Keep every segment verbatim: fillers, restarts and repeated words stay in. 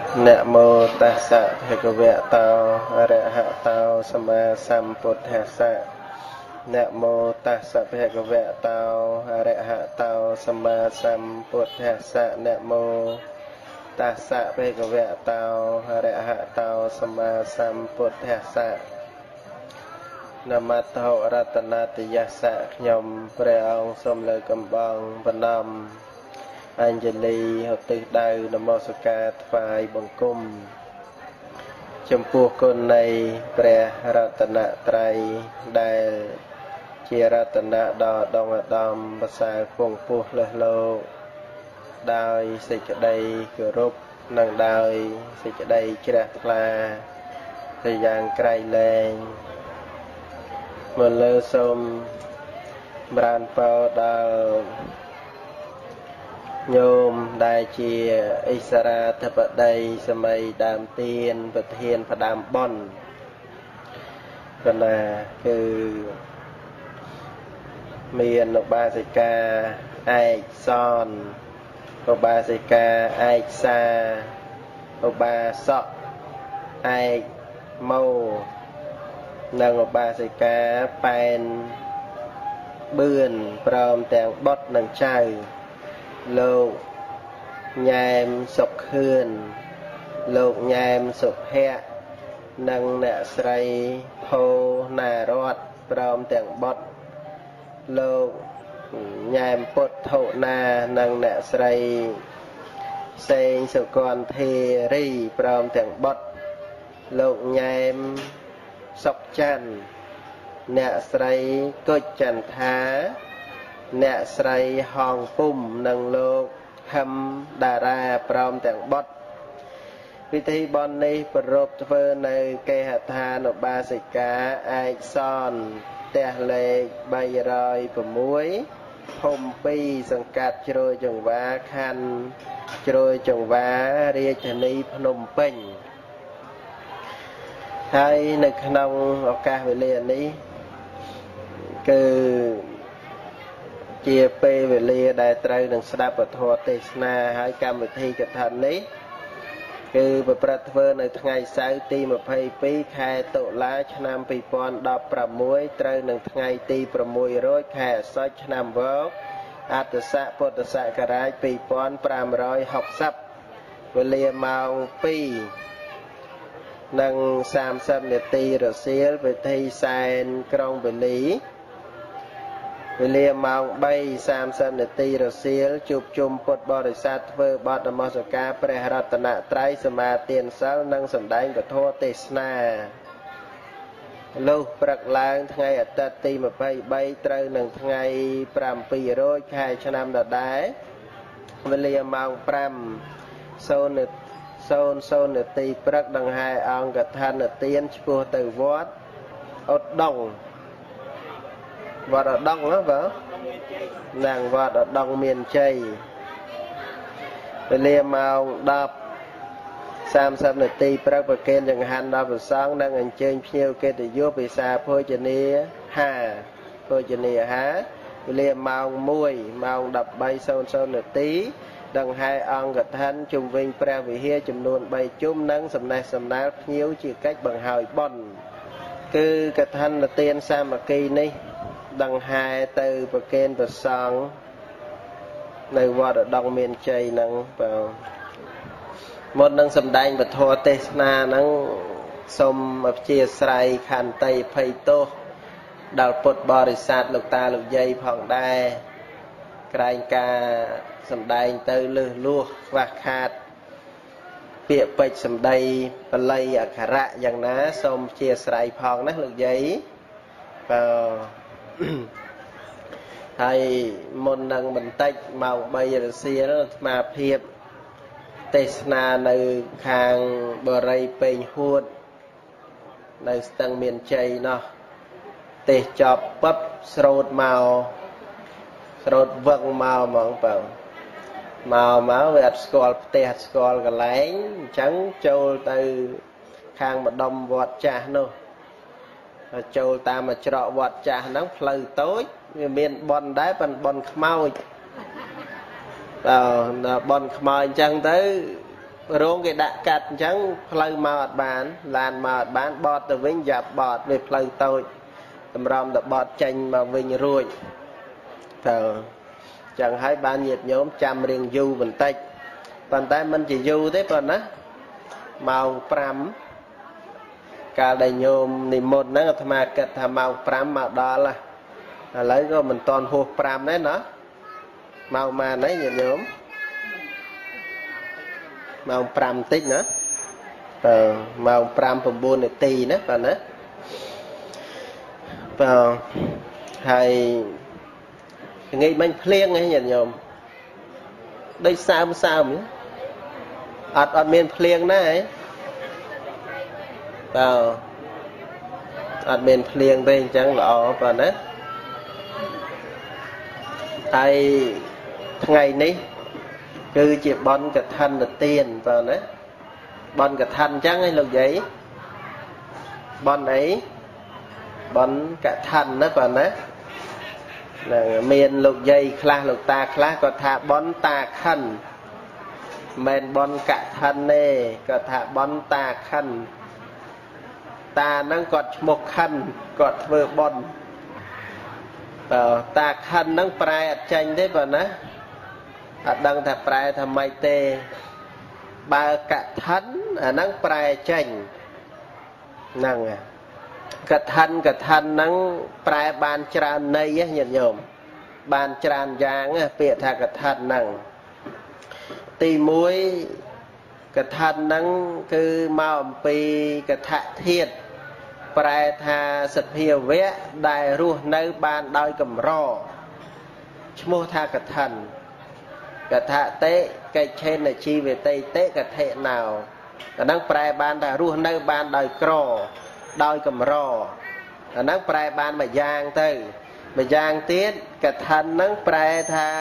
Nạ mô tassa bhagavato arahato samma sambuddhassa. Nạ mô tassa bhagavato arahato samma sambuddhassa. Nạ mô tassa bhagavato arahato samma sambuddhassa. Namato ratanatiyassa. ខ្ញុំព្រះអង្គសូមលើកកំបងបណ្ណំ អញ្ជលីឧទ្ទិសដៅនមស្ការថ្វាយបង្គំចំពោះគុណនៃព្រះរតនត្រ័យដែលជារតនៈដ៏ដងឧត្តមប្រសើរពងពោះលើសលោកដោយសេចក្តីគោរពនិងដោយសេចក្តីជ្រះថ្លាទៅយ៉ាងក្រៃលែងមកលើសូមបរានពរដល់ញោមដែលជាអិសរាធិបតីសម័យដើមទៀនប្រធានផ្ដាំបនកណាគឺមានឧបាសិកាឯកសនឧបាសិកាឯកសាឧបាសកឯកម៉ូនិងឧបាសិកាប៉ែនបឿនព្រមទាំងបុត្រនិងចៅលោកញ៉ែមសុខខឿនលោកញ៉ែមសុភ័ក្រនិងអ្នកស្រីភោណារតព្រមទាំងបុត្រលោកញ៉ែមពុទ្ធុណានិងអ្នកស្រីសេងសុគន្ធធារីព្រមទាំងបុត្រលោកញ៉ែមសុខច័ន្ទអ្នកស្រីគុជចន្ទថាអ្នកស្រីហងពុំនិងលោកហឹមតារាព្រមទាំងបុត្រពិធីបុណ្យនេះប្រពធ្វើនៅគេហដ្ឋានឧបាសិកាឯកសនផ្ទះលេខបីរយ៦ភូមិពីរសង្កាត់ជ្រោយចង្វាខណ្ឌជ្រោយចង្វារាជធានីភ្នំពេញហើយនៅក្នុងឱកាសវេលានេះគឺជាពេលវេលាដែលត្រូវនឹងស្ដាប់ពធទេសនាហើយកម្មវិធីកថានេះគឺប្រព្រឹត្តធ្វើនៅថ្ងៃសៅរ៍ទីម្ភៃពីរខែតុលាឆ្នាំពីរពាន់ដប់ប្រាំមួយត្រូវនឹងថ្ងៃទីប្រាំមួយរោចខែអស្សុចឆ្នាំវកអត្តស័កពុទ្ធសករាជពីរពាន់ប្រាំរយហុកសិបវេលាម៉ោងពីរនិងសាមសិបនាទីរសៀលពិធីសែនក្រុងវេលីវេលាម៉ោងបីសាមសិបនាទីរសៀលជួបជុំពុទ្ធបរិស័ទធ្វើបទនមស្ការព្រះរតនត្រ័យសមាទានសិលនិងសម្ដែងពធទេសនាលុះព្រឹកឡើងថ្ងៃអាទិត្យទីម្ភៃបីត្រូវនឹងថ្ងៃប្រាំពីររោចខែឆ្នាំដដែលវេលាម៉ោងប្រាំសូន្យនាទីព្រឹកដង្ហែអង្គកថានទានឆ្ពោះទៅវត្តឧត្តងវត្តឧត្តងណាបើឡើងវត្តឧត្តងមានជ័យវេលាម៉ោងដប់សាមសិបនាទីព្រឹកប្រគេនចង្ហាន់ដល់ព្រះសង្ឃនិងអញ្ជើញភ្ញៀវកិត្តិយសពិសាភោជនាហាភោជនាហាវេលាម៉ោងមួយម៉ោងដប់បីនាទីដង្ហែអង្គកថានជុំវិញព្រះវិហារចំនួនបីជុំនិងសំណេះសំណាលភ្ញៀវជាកិច្ចបង្ហើយបុណ្យគឺកថានទានសាមគ្គីនេះដង្ហែទៅប្រគេនព្រះសង្ឃនៅវត្តឧត្តងមានជ័យហ្នឹងបើមុននឹងសម្ដែងពធទេសនាហ្នឹងសូមអព្យាស្រ័យខន្តីអភ័យទោសដល់ពុទ្ធបរិស័ទលោកតាលោកយាយផងដែរក្រែងការសម្ដែងទៅលឺលួសខ្វះខាតពាក្យពេចន៍សម្ដីបល័យអក្ខរៈយ៉ាងណាសូមអព្យាស្រ័យផងណាលោកយាយបើហើយមុននឹងបន្តិចម៉ោងបីរសៀលអាត្មាភាពទេសនានៅខាងបរិយពេញហួតនៅស្ទឹងមានជ័យណោះទេសចប់ពឹបស្រោតមកស្រោតវឹងមកហ្មងបើមកមកវាអត់ស្គាល់ផ្ទះអត់ស្គាល់កន្លែងអញ្ចឹងចូលទៅខាងម្ដុំវត្តចាស់នោះចូលតាមមកច្រកវត្តចាស់ហ្នឹងផ្លូវតូចវាមានបនដែរប៉ុន្តែបនខ្មោចបើបនខ្មោចអញ្ចឹងទៅរោងគេដាក់កាត់អញ្ចឹងផ្លូវមកអត់បានឡានមកអត់បានបត់ទៅវិញយ៉ាប់បត់វាផ្លូវតូចតម្រាំទៅបត់ចេញមកវិញរួចទៅចឹងហើយបានញាតិញោមចាំរៀងយូរបន្តិចប៉ុន្តែមិនជាយូរទេប៉ុណ្ណាម៉ោងប្រាំកាលដែលញោមនិមន្តហ្នឹងអាត្មាគិតថាម៉ោងប្រាំមកដល់ឥឡូវក៏មិនតន់ហួសប្រាំដែរណាម៉ោងម៉ានហ្នឹងញាតិញោមម៉ោងប្រាំបន្តិចណាបើម៉ោងប្រាំប្រាំបួននាទីណាបាទណាបើហើយថ្ងៃមិញភ្លៀងហ្នឹងញាតិញោមដូចសើមសើមអត់អត់មានភ្លៀងណាហ៎បើអត់មានភ្លៀងទេអញ្ចឹងល្អបាទណាហើយថ្ងៃនេះគឺជាបន់កឋិនទានបាទណាបន់កឋិនអញ្ចឹងឯងលោកយាយបន់អីបន់កឋិនណាបាទណាហ្នឹងមានលោកយាយខ្លះលោកតាខ្លះគាត់ថាបន់តាខិនមិនបន់កឋិនទេគាត់ថាបន់តាខិនតាហ្នឹងគាត់ឈ្មោះខិនគាត់ធ្វើបន់បើតាខិនហ្នឹងប្រែអត់ចាញ់ទេបាទណាអត់ដឹងថាប្រែថាម៉េចទេបើកឋិនអាហ្នឹងប្រែចេញហ្នឹងកឋិនកឋិនហ្នឹងប្រែបានច្រើនន័យញាតិញោមបានច្រើនយ៉ាងពាក្យថាកឋិនហ្នឹងទីមួយកឋិនហ្នឹងគឺមកអំពីកថាធាតុប្រែថាសភាវៈដែលរស់នៅបានដោយកម្រឈ្មោះថាកឋិនកថាតិកិច្ឆេនជីវតិតិកថេណោអាហ្នឹងប្រែបានថារស់នៅបានដោយក្រដោយកម្រអាហ្នឹងប្រែបានមួយយ៉ាងទៅមួយយ៉ាងទៀតកឋិនហ្នឹងប្រែថា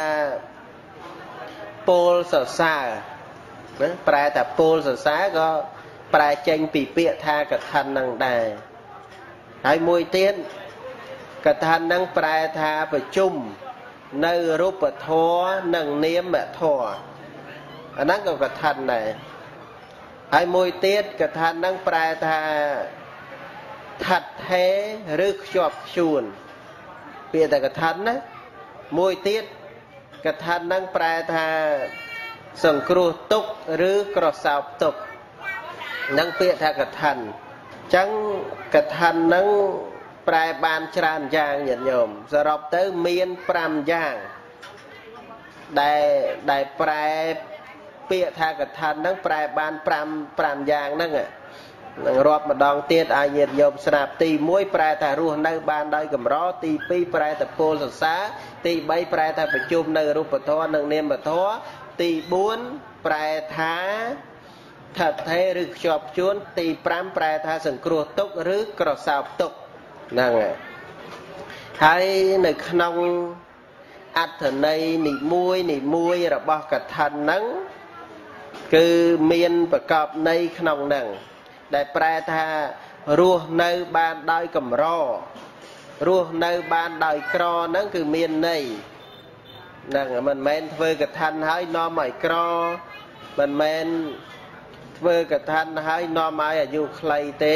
ពោលសរសើរណាប្រែថាពោលសរសើរក៏ប្រែចេញពីពាក្យថាកឋិនហ្នឹងដែរហើយមួយទៀតកឋិនហ្នឹងប្រែថាប្រជុំនៅរូបធម៌និងនាមធម៌អាហ្នឹងក៏កឋិនដែរហើយមួយទៀតកឋិនហ្នឹងប្រែថាឋិតថេរឬខ្ជាប់ខ្ជួនពាក្យតែកឋិនណាមួយទៀតកឋិនហ្នឹងប្រែថាសង្គ្រោះទុក្ខឬក្រសោបទុក្ខហ្នឹងពាក្យថាកឋិនអញ្ចឹងកឋិនហ្នឹងប្រែបានច្រើនយ៉ាងញាតិញោមសរុបទៅមានប្រាំយ៉ាងដែលដែលប្រែពាក្យថាកឋិនហ្នឹងប្រែបានប្រាំ ប្រាំយ៉ាងហ្នឹងនឹងរាប់ម្ដងទៀតឲ្យញាតិញោមស្ដាប់ទីមួយប្រែថារស់នៅបានដោយកម្រទីពីរប្រែថាពោលសរសើរទីបីប្រែថាប្រជុំនៅរូបធម៌និងនាមធម៌ទីបួនប្រែថាឋិតថេរឬខ្ជាប់ខ្ជួនទីប្រាំប្រែថាសង្គ្រោះទុក្ខឬក្រសោបទុក្ខហ្នឹងហើយនៅក្នុងអត្ថន័យនីមួយនីមួយរបស់កឋិនហ្នឹងគឺមានប្រកបន័យក្នុងហ្នឹងដែលប្រែថារស់នៅបានដោយកម្ររស់នៅបានដោយក្រហ្នឹងគឺមានន័យហ្នឹងមិនមែនធ្វើកឋិនហើយនាំឲ្យក្រមិនមែនធ្វើកឋិនហើយនាំឲ្យអាយុខ្លីទេ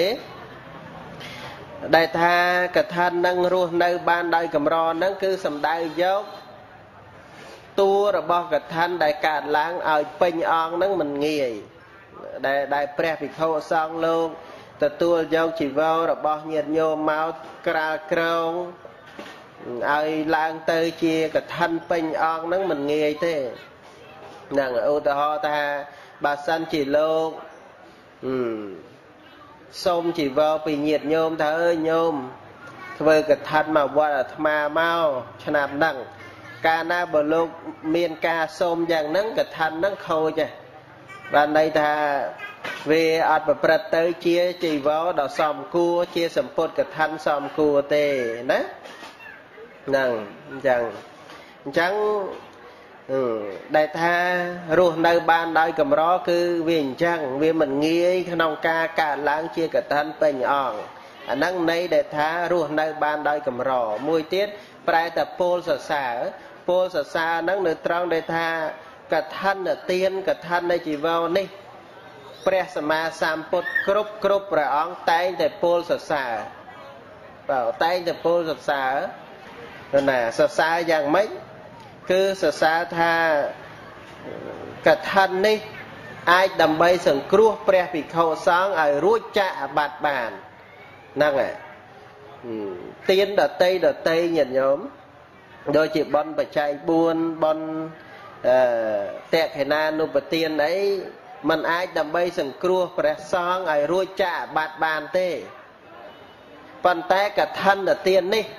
ដែលថាកឋិននឹងរស់នៅបានដោយកម្រហ្នឹងគឺសំដៅយកតួរបស់កឋិនដែលកើតឡើងឲ្យពេញអង្គហ្នឹងមិនងាយដែលដែលព្រះភិក្ខុសង្ឃលោកទទួលយកជីវររបស់ញាតិញោមមកក្រាលក្រងឲ្យឡើងទៅជាកឋិនពេញអង្គហ្នឹងមិនងាយទេហ្នឹងឧទាហរណ៍ថាបើសិនជាលោកអឺសូមជីវរពីញាតិញោមថាអើយញោមធ្វើកឋិនមកវត្តអាត្មាមកឆ្នាំហ្នឹងកាលណាបើលោកមានការសូមយ៉ាងហ្នឹងកឋិនហ្នឹងខូចហ៎បានន័យថាវាអត់ប្រព្រឹត្តទៅជាជីវរដ៏សមគួរជាសម្ពុតកឋិនសមគួរទេណាហ្នឹងអញ្ចឹងអញ្ចឹងដែលថារស់នៅបានដោយកម្រគឺវាអញ្ចឹងវាមិនងាយក្នុងការកើតឡើងជាកឋិនពេញអង្គអាហ្នឹងន័យដែលថារស់នៅបានដោយកម្រមួយទៀតប្រែតែពោលសរសើរពោលសរសើរហ្នឹងនៅត្រង់ដែលថាកឋិនទានកឋិននៃជីវរនេះព្រះសម្មាសម្ពុទ្ធគ្រប់គ្រប់ព្រះអង្គតែងតែពោលសរសើរបើតែងតែពោលសរសើរណាសរសើរយ៉ាងម៉េចគឺសរសើរថាកថានេះអាចដើម្បីសង្គ្រោះព្រះភិក្ខុសង្ឃឲ្យរួចចាកអាបត្តិបានហ្នឹងហើយទានដតីដតីញាតិញោមដូចជាបុណ្យបច្ច័យបួនបុណ្យអឺតេខេណានុបទានអីมันអាចដើម្បីសង្គ្រោះព្រះសង្ឃឲ្យរួចចាកអាបត្តិបានទេប៉ុន្តែកថាទាននេះ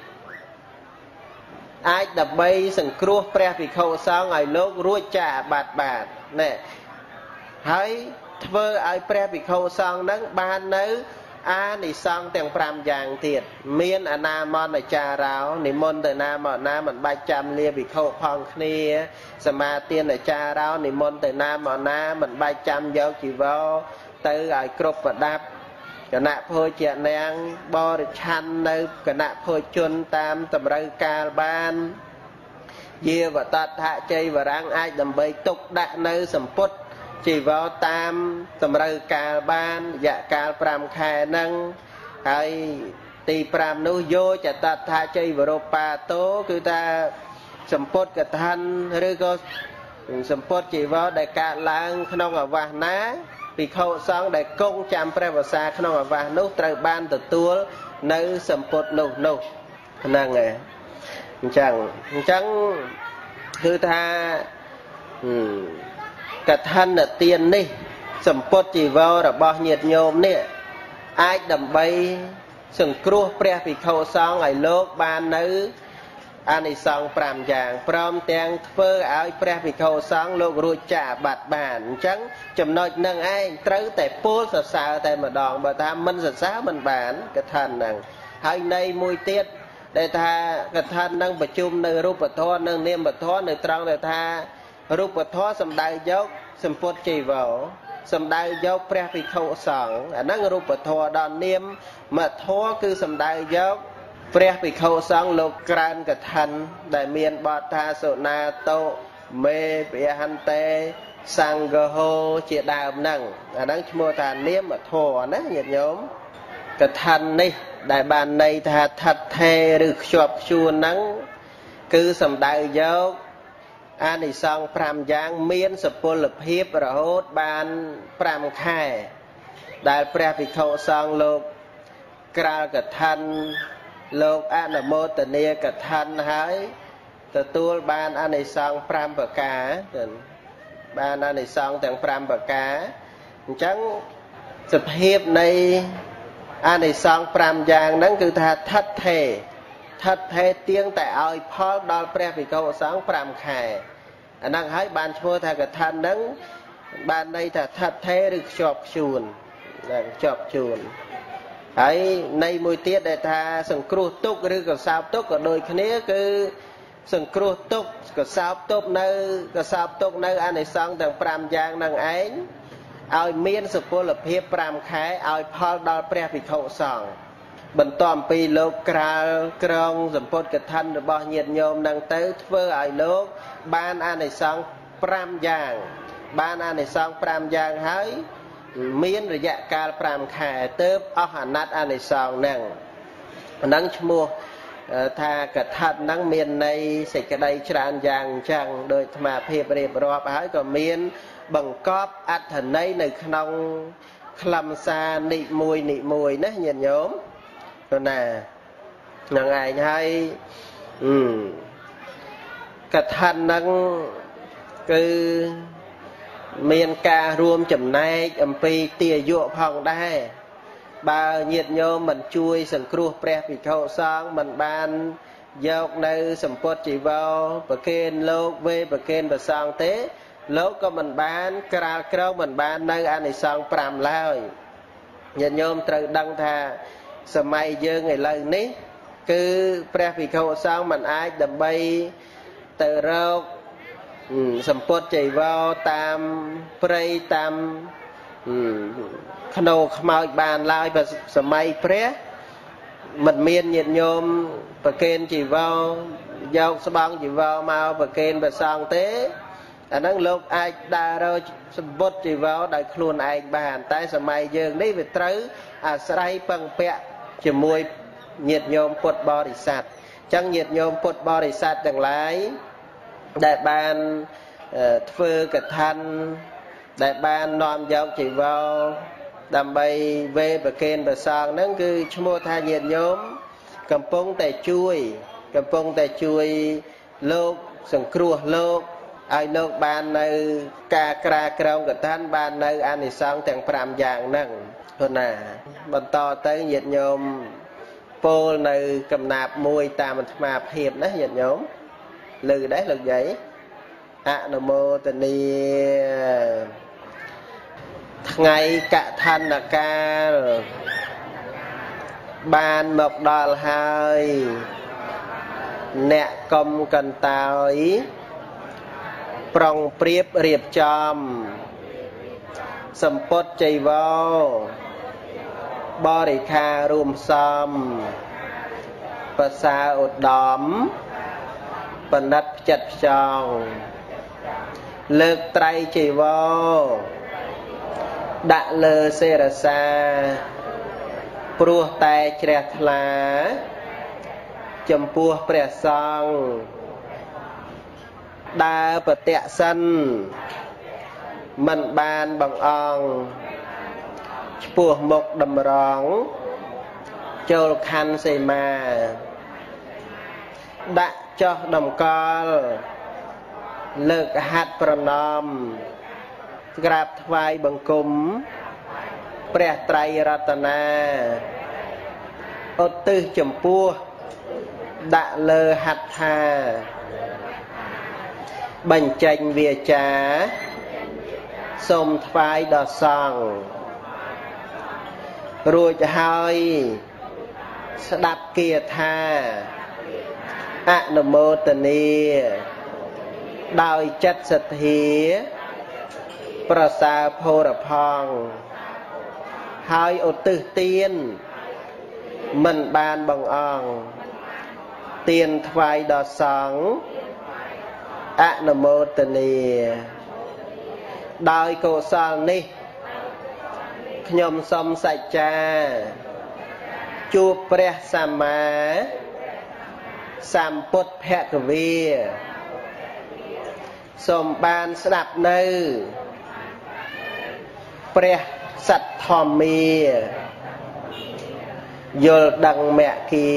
អាចដើម្បីសង្គ្រោះព្រះភិក្ខុសង្ឃឲ្យលោករួចចាកអាបត្តិបានណែហើយធ្វើឲ្យព្រះភិក្ខុសង្ឃនឹងបាននៅអានិសង្ឃទាំងប្រាំយ៉ាងទៀតមានអនាមន្តចារោនិមន្តទៅណាមកណាមិនបាច់ចាំលាភិក្ខុផងគ្នាសមាទានចារោនិមន្តទៅណាមកណាមិនបាច់ចាំយកជីវរទៅឲ្យគ្រប់ប្រដាប់គណៈភោជនាងបរិឆាន់នៅគណៈភោជនតាមតម្រូវការបានយាវតថជ័យវរាំងអាចដើម្បីទុកដាក់នៅសម្ពុតជីវរតាមតម្រូវការបានរយៈកាលប្រាំខែហ្នឹងហើយទីប្រាំនោះយោចតថាជ័យវរោបាតោគឺថាសម្ពុតកថាឬក៏សម្ពុតជីវរដែលកើតឡើងក្នុងអាវាសណាភិក្ខុសង្ឃដែលគង់ចាំព្រះវស្សាក្នុងអាវាសនោះត្រូវបានទទួលនៅសម្ពុតនោះនោះហ្នឹងឯងអញ្ចឹងអញ្ចឹងគឺថាកថាទាននេះសម្ពុតជីវររបស់ញាតិញោមនេះអាចដើម្បីសង្គ្រោះព្រះភិក្ខុសង្ឃឲ្យលោកបាននៅអានិសង្ឃប្រាំយ៉ាងព្រមទាំងធ្វើឲ្យព្រះភិក្ខុសង្ឃលោករួចចាកអាបត្តិបានអញ្ចឹងចំណុចនឹងឯងត្រូវតែពោលសរសើរតែម្ដងបើថាមិនសរសើរមិនបានកថាហ្នឹងហើយនៃមួយទៀតដែលថាកថានឹងប្រជុំនៅរូបធម៌និងនាមធម៌នៅត្រង់ដែលថារូបធម៌សំដៅយកសម្ពុតជីវរសំដៅយកព្រះភិក្ខុសង្ឃអាហ្នឹងរូបធម៌ដល់នាមធម៌គឺសំដៅយកព្រះភិក្ខុសង្ឃលោកក្រើនកថាដែលមានបទថាសុណាតោមេពហន្តេសង្ឃហោជាដើមហ្នឹងអាហ្នឹងឈ្មោះថានាមធម៌ណាញាតិញោមកថានេះដែលបានន័យថាថិតថេរឬខ្ជាប់ខ្ជួនហ្នឹងគឺសំដៅយកអានិសង្ឃប្រាំយ៉ាងមានសុពលភាពរហូតបានប្រាំខែដែលព្រះភិក្ខុសង្ឃលោកក្រាលកថាលោកអនុមោទនាកថាហើយទទួលបានអានិសង្ឃប្រាំប្រការបានអានិសង្ឃទាំងប្រាំប្រការអញ្ចឹងសភាពនៃអានិសង្ឃប្រាំយ៉ាងហ្នឹងគឺថាថិតថេរថិតថេរទៀងតែឲ្យផលដល់ព្រះភិក្ខុសង្ឃប្រាំខែអាហ្នឹងហើយបានឈ្មោះថាកថាហ្នឹងបានន័យថាថិតថេរឬខ្ជាប់ខ្ជួនដែលខ្ជាប់ខ្ជួនហើយនៃមួយទៀតដែលថាសង្គ្រោះទុក្ខឬក៏សោកទុក្ខក៏ដូចគ្នាគឺសង្គ្រោះទុក្ខក៏សោកទុក្ខនៅក៏សោកទុក្ខនៅអានិសង្ឃទាំងប្រាំយ៉ាងហ្នឹងឯងឲ្យមានសុពលភាពប្រាំខែឲ្យផលដល់ព្រះភិក្ខុសង្ឃបន្ទាប់ពីលោកក្រាលក្រងសម្ពុតកថារបស់ញាតិញោមហ្នឹងទៅធ្វើឲ្យលោកបានអានិសង្ឃប្រាំយ៉ាងបានអានិសង្ឃប្រាំយ៉ាងហើយមានរយៈកាលប្រាំខែទើបអស់អាណត្តិអានិសង្ឃហ្នឹងហ្នឹងឈ្មោះថាកថាហ្នឹងមានន័យសេចក្តីច្រើនយ៉ាងអញ្ចឹងដោយអាត្មាភាពរៀបរាប់ហើយក៏មានបង្កប់អត្ថន័យនៅក្នុងខ្លឹមសារនិមួយនិមួយណាញាតិញោមទៅណាហ្នឹងឯងហើយកថាហ្នឹងគឺមានការរួមចំណែកអំពីទាយុផងដែរបើញាតិញោមមិនជួយសង្គ្រោះព្រះភិក្ខុសង្ឃមិនបានយកនៅសម្ពុតជីវរប្រគេនលោកវេប្រគេនព្រះសង្ឃទេលោកក៏មិនបានក្រាលក្រងមិនបាននៅអានិសង្ឃប្រាំឡើយញាតិញោមត្រូវដឹងថាសម័យយើងឥឡូវនេះគឺព្រះភិក្ខុសង្ឃមិនអាចដើម្បីទៅរកសម្ពុតចៃវរតាមព្រៃតាមខ្នោខ្មោចបានឡើយបើសម័យព្រះមិនមានញាតិញោមប្រគេនជីវរយកស្បង់ជីវរមកប្រគេនព្រះសង្ឃទេអាហ្នឹងលោកអាចដើររកសម្ពុតជីវោដោយខ្លួនឯងបានតែសម័យយើងនេះវាត្រូវអាស្រ័យពឹងពាក់ជាមួយញាតិញោមពុទ្ធបរិស័ទចឹងញាតិញោមពុទ្ធបរិស័ទទាំងឡាយដែលបានធ្វើកថាដែលបាននាំយកជីវោដើម្បីវេប្រគេនព្រះសង្ឃហ្នឹងគឺឈ្មោះថាញាតិញោមកំពុងតែជួយកំពុងតែជួយលោកសង្គ្រោះលោកឲ្យលោកបាននៅការក្រាក្រងកថាបាននៅអានិសង្សទាំងប្រាំយ៉ាងហ្នឹងព្រោះណាបន្តទៅញាតិញោមពោលនៅកំណាប់មួយតាមអាត្មាភាពណាញាតិញោមលើដែរលោកយាយអនុមោទនីថ្ងៃកថានកាលបានមកដល់ហើយអ្នកកុំកន្តើយប្រុងប្រៀបរៀបចំសម្ពុតចៃវរបរិខារួមសំប្រសាឧត្តមបណិតផ្ចិតផ្ចង់លើកត្រៃចៃវរដាក់លើសេរសាព្រោះតែជ្រះថ្លាចំពោះព្រះសង្ឃដើរប្រតិសិនមិនបានបង្អង់ឆ្ពោះមុខតម្រង់ចូលខណ្ឌសីមាដាក់ចោះតម្កល់លើកហាត់ប្រណម្យក្រាបថ្វាយបង្គំព្រះត្រៃរតនាឧទ្ទិសចំពោះដាក់លើហត្ថាបញ្ចេញវាចាសូមថ្វាយដល់សង្ឃរួចហើយស្ដាប់គាថាអនុមោទនីដោយចិត្តសទ្ធាប្រសើរភោរផង់ហើយឧទ្ទិសទានមិនបានបង្អង់ទានថ្វាយដល់សង្ឃអនុមោទនីដោយកុសលនេះខ្ញុំសូមសច្ចាជួបព្រះសម្មាសម្ពុទ្ធភគវីសូមបានស្ដាប់នៅព្រះសត្យធម្មាយល់ដឹងមគ្គា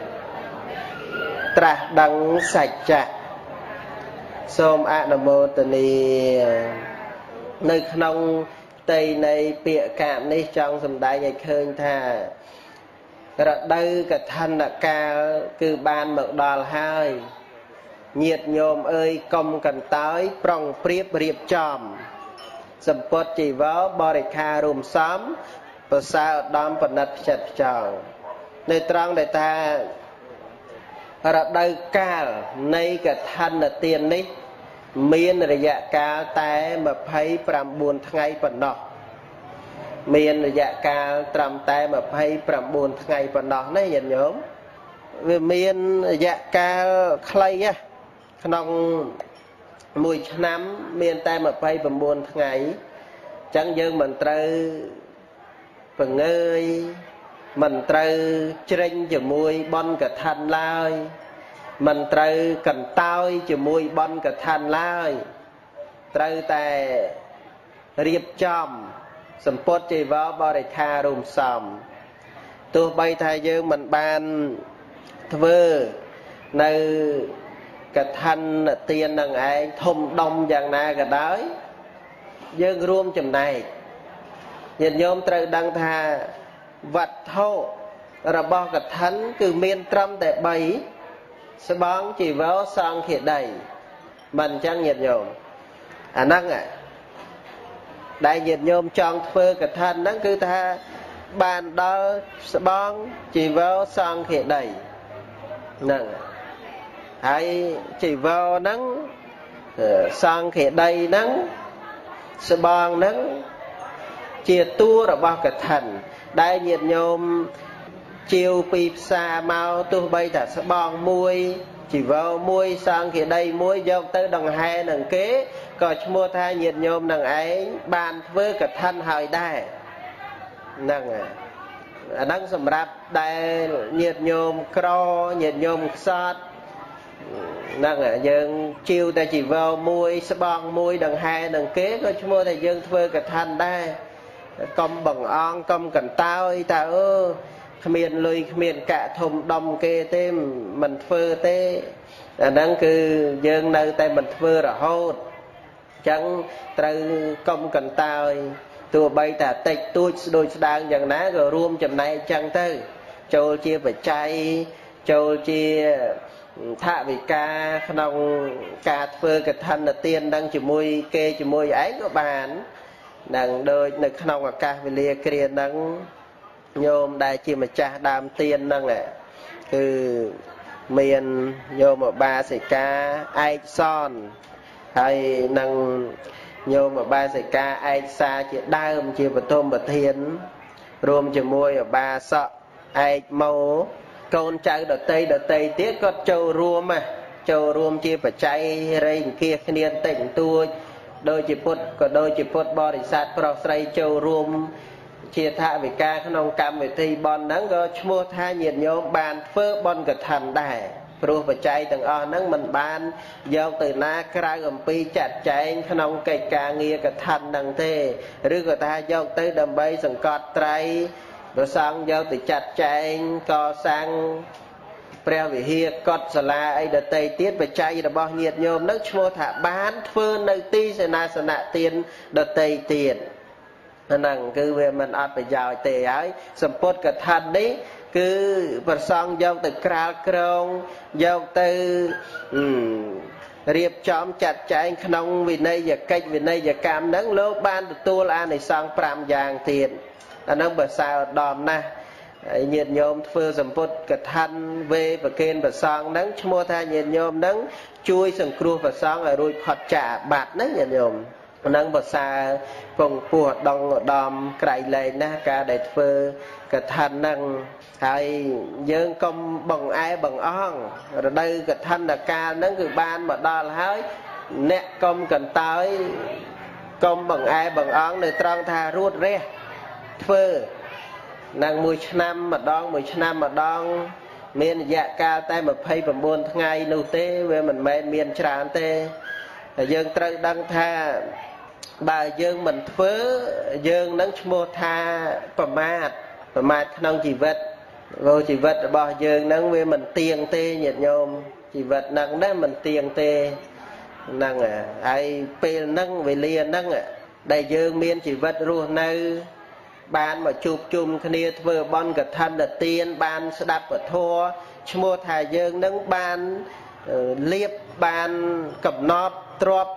ត្រាស់ដឹងសច្ចៈសូមអនុមោទនីនៅក្នុងផ្ទៃនៃពាក្យកាព្យនេះចង់សម្ដែងឲ្យឃើញថារដូវកឋិនកាលគឺបានមកដល់ហើយញាតិញោមអើយកុំកន្តើយប្រុងប្រៀបរៀបចំសម្ពុតជីវរបរិខារួមសំប្រសើរឧត្តមបណិតផ្ចិតផ្ចង់នៅត្រង់ដែលថារដូវកាលនៃកឋិនទាននេះមានរយៈកាលតែម្ភៃប្រាំបួនថ្ងៃប៉ុណ្ណោះមានរយៈកាលត្រឹមតែម្ភៃប្រាំបួនថ្ងៃប៉ុណ្ណោះណាញាតិញោមវាមានរយៈកាលខ្លីណាក្នុងមួយឆ្នាំមានតែម្ភៃប្រាំបួនថ្ងៃអញ្ចឹងយើងមិនត្រូវបង្ងើយមិនត្រូវជ្រិញជាមួយបនកឋិនឡើយមិនត្រូវកន្តើយជាមួយបនកឋិនឡើយត្រូវតែរៀបចំសម្ពុតចីវរបរិខារួមសំទោះបីថាយើងមិនបានធ្វើនៅកឋិនទាននឹងឯងធំដុំយ៉ាងណាក៏ដោយយើងរួមចំណែកញាតិញោមត្រូវដឹងថាវត្ថុរបស់កឋិនគឺមានត្រឹមតែបីស្បង់ជីវរសង្ឃាដីមិនអញ្ចឹងញាតិញោមអាហ្នឹងដែលញាតិញោមចង់ធ្វើកឋិនហ្នឹងគឺថាបានដល់ស្បង់ជីវរសង្ឃាដីហ្នឹងហើយជីវរហ្នឹងសង្ឃាដីហ្នឹងស្បង់ហ្នឹងជាតួរបស់កឋិនដែលញាតិញោមជាវពីផ្សារមកទោះបីថាស្បង់មួយជីវរមួយសង្ឃាដីមួយយកទៅដង្ហែនឹងគេ có mua thay nhiệt nhôm nâng ấy bàn với cả thân hỏi đài nâng à nâng sầm rạp đài nhiệt nhôm cro nhiệt nhôm sọt nâng à dương chiêu ta chỉ vào môi sờ bong môi đằng hai đằng kế có mua thay dương với cả thân đài công bằng on công cần tao y ta ơ miền lùi miền cả thùng đồng kê thêm mình phơ tê nâng cứ dương nơi tay mình phơ rồi hốt chẳng trời công cần tao tụi bay ta tịch tôi đôi đang dần ná rồiរួមchầm này chẳng tư châu chia phải chay châu chia thạ vì ca nông ca phơ cái thân là tiên đang chỉ môi kê chỉ môi ấy của bạn đang đôi nơi nông là ca vì lia kia đang nhôm đại chi mà cha đam tiên năng nèคือmiền nhôm ở ba sợi ca ai son hay năng nhôm ở ba sợi ca ai xa chỉ đam chỉ bờ tôm bờ thiên rôm chỉ môi ở ba sọ ai màu con trai đợt tây đợt tây tiếc có châu rôm mà châu rôm chỉ bờ cháy rây kia niên tỉnh tôi đôi chỉ phút có đôi chỉ phút bò để sát pro sấy châu rôm chia thạ về ca không cam về thi bon nắng có mua tha nhiệt nhôm bàn phơ bon cả thành đài pro và chạy từng on nắng mình ban giao từ na krai gầm pi chặt chạy không cây ca nghe cả thành đằng thế rư cả ta giao tới đầm bay sừng cọt trai rồi sang giao từ chặt chạy co sang preo về hia cọt sờ la ấy đợt tây tiết về chạy là bao nhiệt nhôm nắng mua thạ bán phơ nơi ti sẽ na sẽ nạ tiền đợt tây tiền năng cứ về mình ăn phải giàu tệ ấy sầm phốt cả thân đấy cứ vật xong dòng từ kral krong dòng từ riệp chóm chặt chạy không vì này giờ cách vì này giờ cam nắng lô ban từ tua là này sang pram giang tiền anh năng bờ sao đòn na nhiệt nhôm phơi sầm phốt cả thân về và kênh vật xong nắng mua thay nhiệt nhôm nắng chui sừng cua vật xong ở rồi phật trả bạt nắng nhiệt nhôm nâng bờ xa vùng phù đông đom cày lên na ca để phơi cả thanh nâng hay dương công bằng ai bằng on rồi đây cả thanh là ca nâng cứ ban mà đo là hơi nẹt công cần tới công bằng ai bằng on để trăng tha ruột re phơi nâng mười năm mà đong mười năm mà đong miền dạ ca tay mà phay bằng buôn ngày nô tê về mình men miền tràn tê dương trời đăng tha bà dương mình phớ dương nắng mua tha phẩm mát phẩm mát không chỉ vật vô chỉ vật bỏ dương nắng về mình tiền tê nhiệt nhôm chỉ vật nắng đấy mình tiền tê nắng à ai pe nắng về liền nắng à đại dương miên chỉ vật luôn nơi ban mà chụp chùm kia vừa bon cả thân là tiền ban sẽ đạp ở thua mua thà dương nắng ban liệp ban cầm nót trọp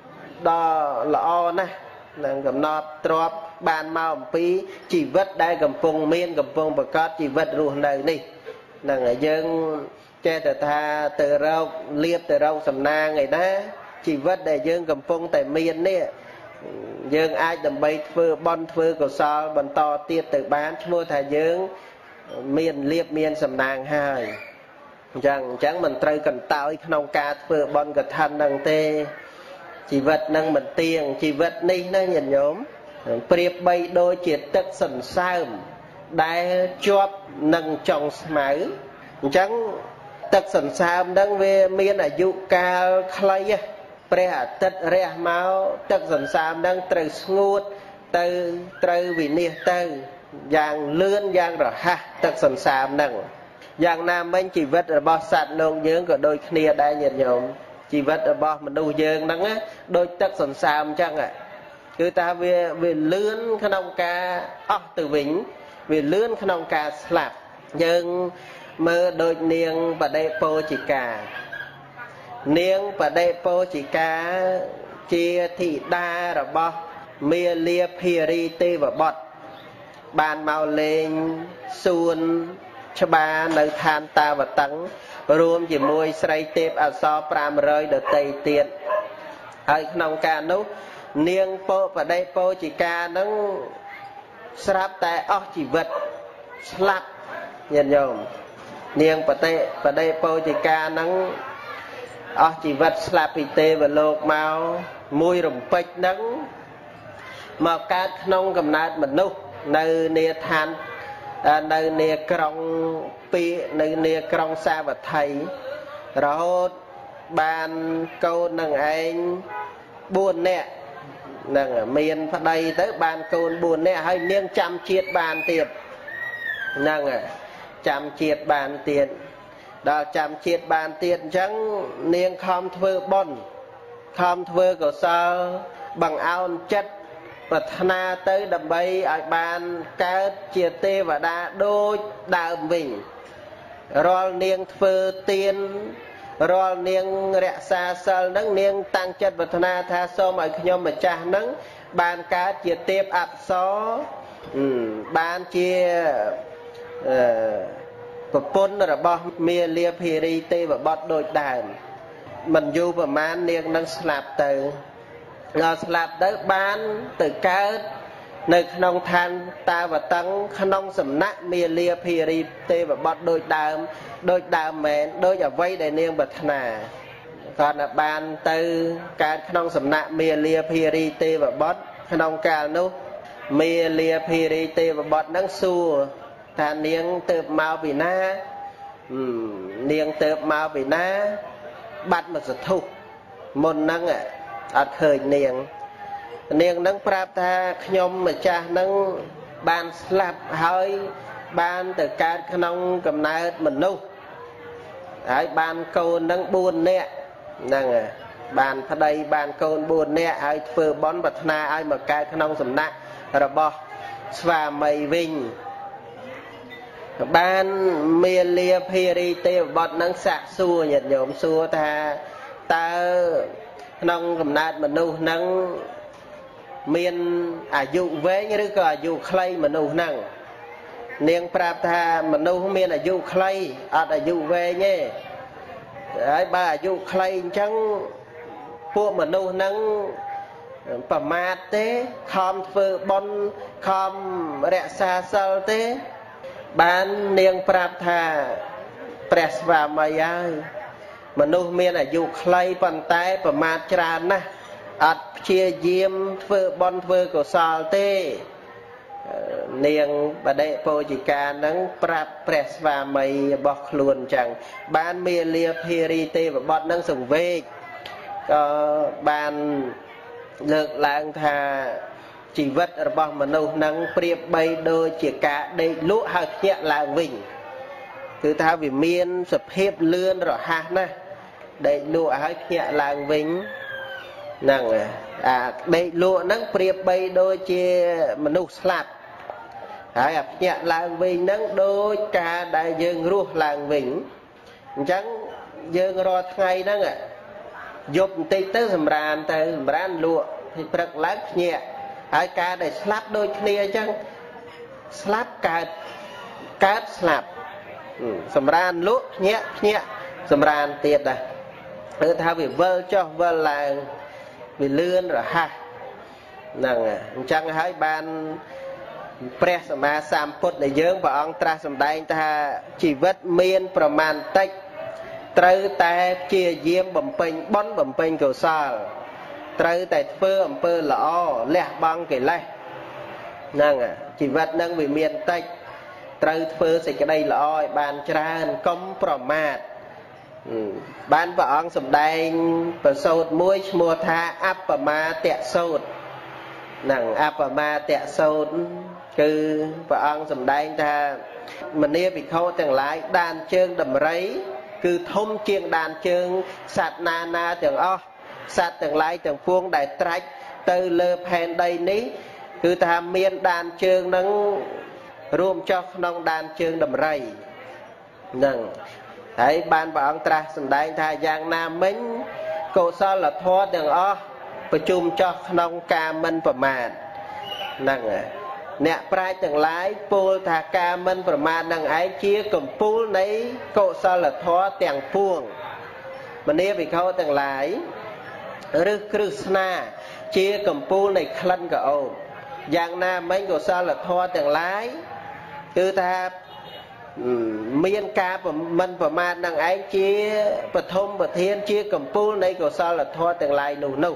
đo lọ nè nàng cầm nọt trọp bàn màu pí chỉ vất đây cầm phồng miên cầm phồng bạc cát chỉ vất ruộng đời đi nàng ở dương che từ tha từ rau liệp từ rau sầm na ngày đó chỉ vất để dương cầm phồng tại miên nè dương ai đầm bay phơ bon phơ cầu sao bần to tiết từ bán mua thà dương miên liệp miên sầm nàng hai chẳng chẳng mình trời cần tạo nông ca phơ bon cả thanh năng tê chỉ vật năng mình tiền chỉ vật ní nó nhìn nhóm priệp bay đôi triệt tức sần sao đại chóp năng trong máu chẳng tức sần sao đang về miền ở dụ cao khay pre tất re máu tức sần sao đang từ ngút từ từ vì nia từ dạng lươn dạng rồi ha tức sần sao năng dạng nam bên chỉ vật ở bao sạt lông dưỡng của đôi kia đại nhìn nhóm chỉ vật ở bao mình đâu dương nắng á đôi tất sần sam chăng ạ cứ ta về về lươn khăn ông ca óc từ vĩnh về lươn khăn ông ca slap nhưng mơ đôi niềng và đây po chỉ cả niềng và đây po chỉ cả chia thị đa rồi bao mia lia piri tê và bọt bàn màu lên xuân cho ba nơi than ta và tắng rùm chỉ môi sray tép à so pram rơi đợt tây tiệt ở nông ca nút niêng po và đây po chỉ ca nó srap tại óc chỉ vật slap nhìn nhôm niêng và đây và đây po chỉ ca nó óc chỉ vật slap tê và lột màu mùi rồng bạch nắng mà cát nông cầm nát mình nụ nơi nia than nơi nia krong pi nơi nia krong xa vật thầy rồi bàn câu nâng anh buồn nè nâng miền phát đây tới bàn câu buồn nè hơi niêng trăm chiết bàn tiền nâng à trăm chiết bàn tiền đó trăm chiết bàn tiền chẳng niêng không thưa bon không thưa của sao bằng ao chất và thana tới đầm bay ở bàn cá chia tê và đa đôi đào mình rồi niêng thưa tiền rồi niêng rẽ xa sơ nâng niêng tăng chất và thana tha so mọi nhóm mà cha nâng bàn cá chia tiếp áp xó bàn chia và bốn là bó mìa lia phì ri tê và bọt đôi đàn mình dù và mán niêng nâng slap từ ngờ slap tới bán từ cá nơi nông than ta và tăng nông sầm nát mìa lia phì ri tê và bọt đôi đàn đôi đàm mẹ đôi ở vây để niêng bật nà còn là bàn từ cá nông sầm nát mìa lia phì ri tê và bọt nông cà nô mìa lia phì ri tê và bọt nâng xua ta niêng tợp màu bị na niêng tợp màu bị na bắt mà giật thu môn nâng ạ ở khởi niêng niêng nâng prap ta nhom mà cha nâng bàn slap hơi bàn từ cá nông cầm nát mình nô đấy bàn câu nâng buồn nè nâng à bàn phát đây bàn câu buồn nè ai phơ bón bật na ai mà cá nông sầm nát rồi bỏ và mày vinh ban mê lia phê ri tê bọt nâng sạc xua nhật nhộm xua ta ta nông cầm nát mà nụ nâng miền à dụ vế như thế có dụ khlây mà nụ nâng niêng prap tha mà nụ miền à dụ khlây ở à dụ vế nhé đấy bà dụ khlây chẳngពួកmà nụ nâng bà mát thế khom phơ bon khom rẽ xa sơ thế bán niêng prap tha pres và mày ơi mà nô miên là dù khlây bàn tay và mát tràn nè ắt chia diêm phơ bon phơ của sao tê niêng bà đệ po chỉ ca nắng prap pres và mày bọc luôn chẳng bán mê lia phê tê và bọt nắng sùng về có bàn lược lãng thà chỉ vật ở bằng mà nâu nắng priệp bay đôi chỉ cả đây lũ hạt nhẹ là vinh từ thao vì miên sập hiếp lươn rồi hạt nè đây lũ hạt nhẹ là vinh nằng à đây lũ nắng priệp bay đôi chỉ mà nâu slap hạt nhẹ là vinh nắng đôi cả đại dương ruột là vinh chẳng dương rồi ngày nắng à dục tây tới sầm ran tới sầm ran lụa thì bật lát nhẹ hai ca để slap đôi kia chăng slap cát cát slap sầm ran lụa nhẹ nhẹ sầm ran tiệt à ở thao vì vơ cho vơ là vì lươn rồi ha nằng à chăng hai ban press mà sam put để dướng và ông tra sầm đai ta chỉ vất miên praman tách trời ta chia diêm bẩm pin bón bẩm pin cầu sao trời tại phơ ẩm phơ lọ lẹ băng cái này nâng à chỉ vật nâng vì miền tây trời phơ sẽ cái đây lọ bàn tràn công pramat ban vợ ông sầm đai và sốt muối mua tha áp mà tẹt sốt nâng áp mà tẹt sốt cứ vợ ông sầm đai ta mình đi bị khâu từng lái đàn chương đầm rấy cứ thông chiên đàn chương sạt na na từng o sạt từng lái từng phuông đại trách từ lơ phèn đây ní cứ ta miên đàn chương nâng rùm cho nông đàn chương đầm rầy nâng thấy ban bảo ông tra sầm đại tha giang nam mình cổ sao là thoa từng o và chùm cho nông ca minh và màn nâng à nè prai từng lái pol thà ca minh và màn nâng ái chia cầm pul nấy cổ sao là thoa từng phuông mà nè bị khâu từng lái rư Krishna chia cầm pul này khăn cả ồn giang nam mấy cổ sao là thoa từng lái cứ ta miên ca và minh và màn nâng ái chia và thông và thiên chia cầm pul này cổ sao là thoa từng lái nụ nụ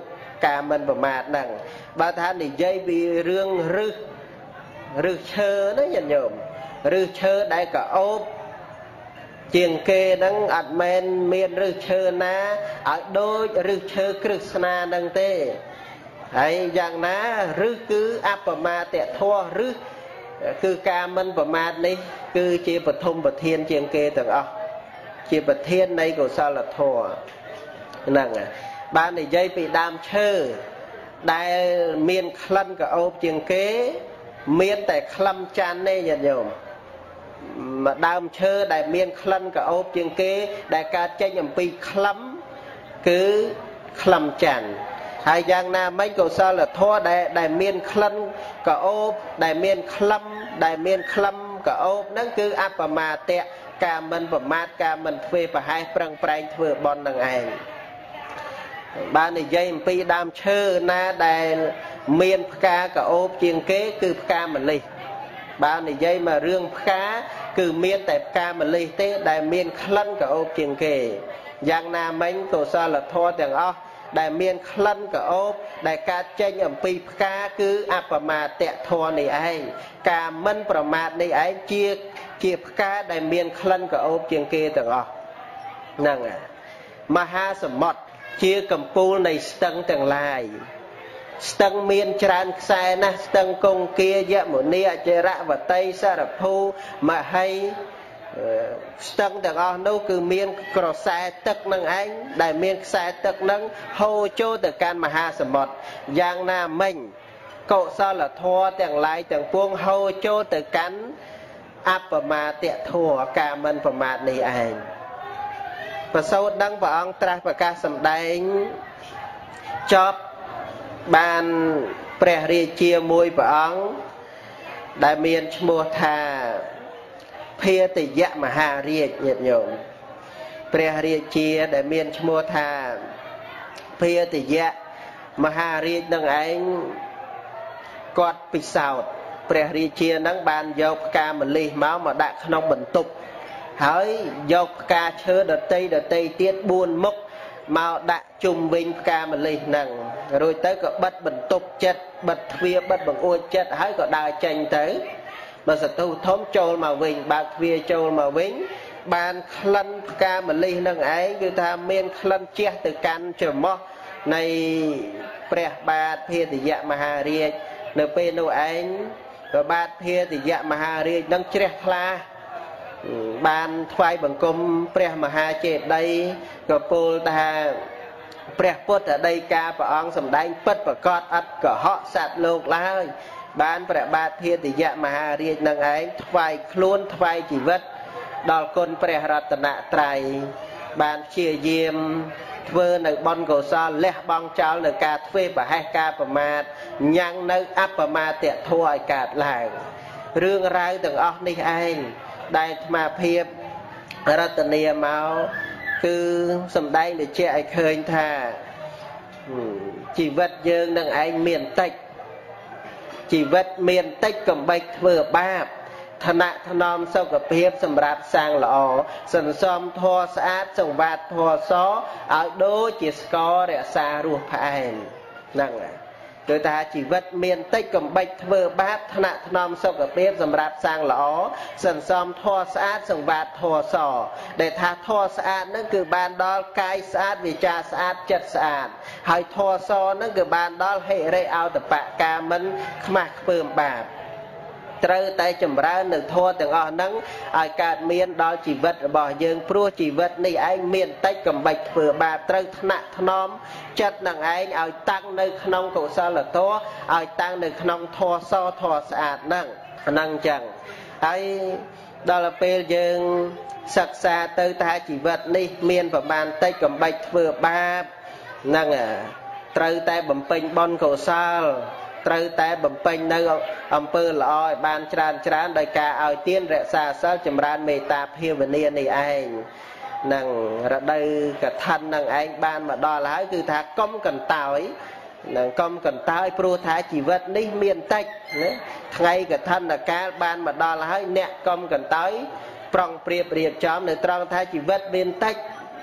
ការមិនប្រមាទហ្នឹងបើថានិយាយពីរឿងរឹសរឹសឈើណាញាតិញោមរឹសឈើដែលកោបជាងគេហ្នឹងអត់មែនមានរឹសឈើណាឲ្យដូចរឹសឈើគ្រឹស្នាហ្នឹងទេហើយយ៉ាងណារឹសគឺអបមាទធម៌រឹសគឺការមិនប្រមាទនេះគឺជាបឋមប្រធានជាងគេទាំងអស់ជាប្រធាននៃកុសលធម៌ហ្នឹងបាននិយាយពីដើមឈើដែលមានក្លិនក្អូបជាងគេមានតែក្លឹមច័ន្ទទេញាតិញោមមកដើមឈើដែលមានក្លិនក្អូបជាងគេដែលកើតចេញអំពីក្លឹមគឺក្លឹមច័ន្ទហើយយ៉ាងណាមិញកុសលធម៌ដែលដែលមានក្លិនក្អូបដែលមានក្លឹមដែលមានក្លឹមក្អូបហ្នឹងគឺអបមាទៈការមិនប្រមាទការមិនធ្វើប្រហែសប្រឹងប្រែងធ្វើបន់នឹងឯងបាននិយាយអំពីដើមឈើណាដែលមានផ្កាក្អូបជាងគេគឺផ្កាម្លិះបាននិយាយមករឿងផ្កាគឺមានតែផ្កាម្លិះទេដែលមានក្លិនក្អូបជាងគេយ៉ាងណាមិញកុសលធម៌ទាំងអស់ដែលមានក្លិនក្អូបដែលកើតចេញអំពីផ្កាគឺអបមាទធម៌នេះឯងការមិនប្រមាទនេះឯងជាជាផ្កាដែលមានក្លិនក្អូបជាងគេទាំងអស់ហ្នឹងមហាសមុទ្រជាកំពូលនៃស្ទឹងទាំងឡាយស្ទឹងមានច្រើនខ្សែណាស់ស្ទឹងគង្គាយមុនីអចរវតីសារភូមហីស្ទឹងទាំងអស់នោះគឺមានក្រសែទឹកនឹងឯងដែលមានខ្សែទឹកនឹងហូរចូលទៅកាន់មហាសមុទ្រយ៉ាងណាមិញកុសលធម៌ទាំងឡាយទាំងពួងហូរចូលទៅកាន់អបមាទធម៌ការមិនប្រមាទនេះឯងប្រសូតដឹងព្រះអង្គត្រាស់ប្រកាសសម្ដែងចប់បានព្រះរាជាមួយព្រះអង្គដែលមានឈ្មោះថាភាទយមហារាជញាតិញោមព្រះរាជាដែលមានឈ្មោះថាភាទយមហារាជនឹងឯងគាត់ពិសោធន៍ព្រះរាជានឹងបានយកផ្កាម្លិះមកមកដាក់ក្នុងបន្ទប់ហើយយកផ្កាឈើដតីដតីទៀតបួនមុខមកដាក់ជុំវិញផ្កាម្លិះហ្នឹងរួចទៅក៏បិទបន្ទប់ចិត្តបិទទ្វារបិទបង្អួចចិត្តហើយក៏ដើរចេញទៅបើសតុធំចូលមកវិញបើកទ្វារចូលមកវិញបានក្លិនផ្កាម្លិះហ្នឹងឯងគឺថាមានក្លិនជះទៅកាន់ច្រមុះនៃព្រះបាទភាទយមហារាជនៅពេលនោះឯងព្រះបាទភាទយមហារាជនឹងជ្រះថ្លាបានថ្វាយបង្គំព្រះមហាចេតិយក៏ពោលថាព្រះពុទ្ធដីកាព្រះអង្គសម្ដែងពិតប្រកបអត់កុហកសត្វលោកឡើយបានព្រះបាទភាទយមហារាជនឹងឯងថ្វាយខ្លួនថ្វាយជីវិតដល់គុណព្រះរតនត្រ័យបានព្យាយាមធ្វើនៅបុណ្យកុសលលះបង់ចោលនៅការធ្វើប្រហែសការប្រមាទញ៉ាំងនៅអបមាទធម៌ឲ្យកើតឡើងរឿងរ៉ាវទាំងអស់នេះឯងដែលអាត្មាភាពរតនាមកគឺសំដែងបញ្ជាក់ឲ្យឃើញថាជីវិតយើងនឹងឯងមានតិចជីវិតមានតិចកំបីធ្វើបាបឋានៈថ្នមសុខភាពសម្រាប់សាងល្អសន្សំធម៌ស្អាតសង្វាតធម៌សឲ្យដូចជាស្កររក្សារសផ្អែមហ្នឹងហើយគឺថាជីវិតមានតិចកំបីធ្វើបាបឋានៈថ្នមសុខភាពសម្រាប់សាងល្អសន្សំធម៌ស្អាតសង្វាតធម៌សដែលថាធម៌ស្អាតហ្នឹងគឺបានដល់កាយស្អាតវាចាស្អាតចិត្តស្អាតហើយធម៌សហ្នឹងគឺបានដល់ហិរិអោតបៈការមិនខ្មាស់ខ្ពើមបាបត្រូវតែចម្រើននៅធម៌ទាំងអស់ហ្នឹងឲ្យកើតមានដល់ជីវិតរបស់យើងព្រោះជីវិតនេះឯងមានតិចកំបីធ្វើបាបត្រូវថ្នាក់ថ្នមចិត្តនឹងឯងឲ្យតាំងនៅក្នុងកុសលធម៌ឲ្យតាំងនៅក្នុងធម៌សធម៌ស្អាតហ្នឹងហ្នឹងអញ្ចឹងហើយដល់ពេលយើងសិក្សាទៅថាជីវិតនេះមានប្រមាណតិចកំបីធ្វើបាបហ្នឹងត្រូវតែបំពេញបុណ្យកុសលត្រូវតែបំពេញនៅអំពើល្អឲ្យបានច្រើនច្រើនដោយការឲ្យទានរក្សាសិលចម្រើនមេត្តាភាវនានេះឯងនឹងរដូវកឋិននឹងឯងបានមកដល់ហើយគឺថាកុំកន្តើយនឹងកុំកន្តើយព្រោះថាជីវិតនេះមានតិចណាថ្ងៃកឋិនកាលបានមកដល់ហើយអ្នកកុំកន្តើយប្រុងប្រៀបរៀបចំនៅត្រង់ថាជីវិតមានតិច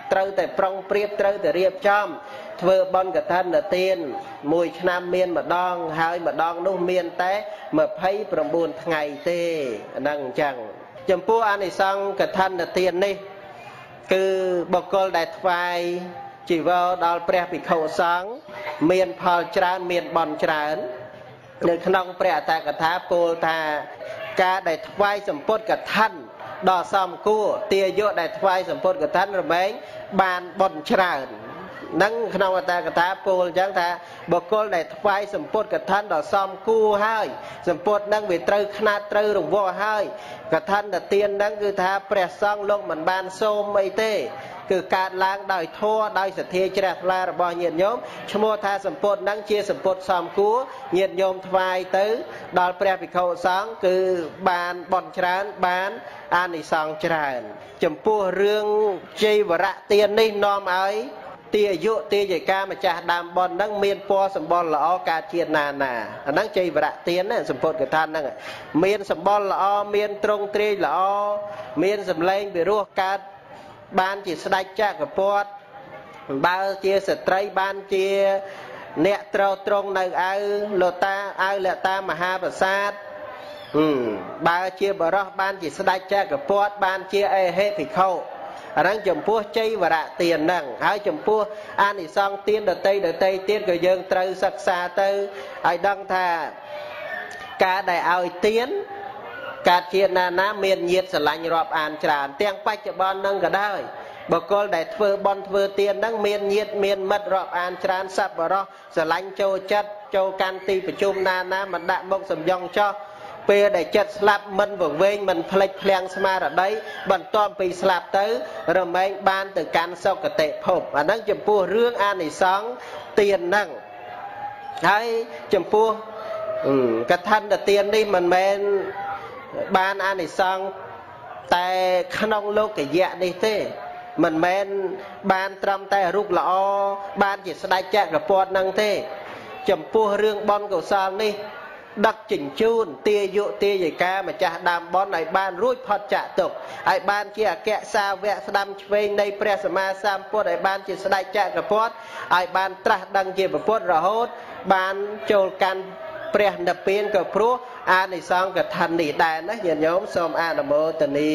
ត្រូវតែប្រុងប្រៀបត្រូវតែរៀបចំធ្វើបន់កឋិនទានមួយឆ្នាំមានម្ដងហើយម្ដងនោះមានតែម្ភៃប្រាំបួនថ្ងៃទេអាហ្នឹងអញ្ចឹងចំពោះអានិសង្សកឋិនទាននេះគឺបុគ្គលដែលថ្វាយជីវរដល់ព្រះភិក្ខុសង្ឃមានផលច្រើនមានបន់ច្រើននៅក្នុងព្រះអត្តកថាពោលថាការដែលថ្វាយសម្ពុតកឋិនដល់សមគួរទាយុដែលថ្វាយសម្ពុតកឋិនរមែងបានបន់ច្រើននឹងក្នុងអត្តកថាពោលអញ្ចឹងថាបុគ្គលដែលថ្វាយសម្ពុតកឋិនដល់សមគួរហើយសម្ពុតនឹងវាត្រូវខ្នាតត្រូវរង្វល់ហើយកឋិនទាននឹងគឺថាព្រះសង្ឃលោកមិនបានសូមអីទេគឺកើតឡើងដោយធម៌ដោយសទ្ធាជ្រះថ្លារបស់ញាតិញោមឈ្មោះថាសម្ពុតនឹងជាសម្ពុតសមគួរញាតិញោមថ្វាយទៅដល់ព្រះភិក្ខុសង្ឃគឺបានបន់ច្រើនបានអានិសង្សច្រើនចំពោះរឿងជ័យវរៈទាននេះនាំឲ្យទាយុទាយិកាម្ចាស់ដើមបន់ហ្នឹងមានពណ៌សម្បុរល្អកើតជាតិណាណាអាហ្នឹងជ័យវរៈទានណាសម្ពុតកថាហ្នឹងមានសម្បុរល្អមានទ្រង់ទ្រាយល្អមានសម្លេងពិរោះកើតបានជាស្ដេចចក្រពត្តិបើជាស្ត្រីបានជាអ្នកត្រត្រង់នៅអៅលតាអៅលតាមហាប្រាសាទបើជាបរោះបានជាស្ដេចចក្រពត្តិបានជាអេហេភិក្ខុអាហ្នឹងចំពោះជ័យវរៈទានហ្នឹងហើយចំពោះអានិសង្សទានដតីដតីទៀតក៏យើងត្រូវសិក្សាទៅឲ្យដឹងថាការដែលឲ្យទានកើតជាតិណាណាមានញាតិស្រឡាញ់រាប់អានច្រើនទាំងបច្ចុប្បន្នហ្នឹងក៏ដោយបុគ្គលដែលធ្វើបន់ធ្វើទានហ្នឹងមានញាតិមានមិត្តរាប់អានច្រើនសប្បុរសស្រឡាញ់ចូលចិត្តចូលកាន់ទីប្រជុំណាណាមិនដាក់មុខសំយ៉ងចោះពេលដែលចិត្តស្លាប់មិនវង្វេងមិនភ្លេចភ្លាំងស្មារតីបន្ទាប់ពីស្លាប់ទៅរមែងបានទៅកាន់សុគតិភពអាហ្នឹងចំពោះរឿងអានិសង្សទានហ្នឹងហើយចំពោះកឋិនទាននេះមិនមែនបានអានិសង្សតែក្នុងលោកយៈនេះទេមិនមែនបានត្រឹមតែរូបល្អបានជាស្ដេចចក្រពត្តិនឹងទេចំពោះរឿងបុណ្យកុសលនេះដឹកជញ្ជូនទាយុទាយិកាម្ចាស់ដើមបុណ្យឲ្យបានរួចផុតចាកទុក្ខឲ្យបានជាអគ្គសាវកស្ដាំឆ្វេងនៃព្រះសម្មាសម្ពុទ្ធឲ្យបានជាស្ដេចចក្រពត្តិឲ្យបានត្រាស់ដឹងជាពុទ្ធរហូតបានចូលកាន់ព្រះនិព្វានក៏ព្រោះអានិសង្សកឋិននេះដែរណាញាតិញោមសូមអនុមោទនា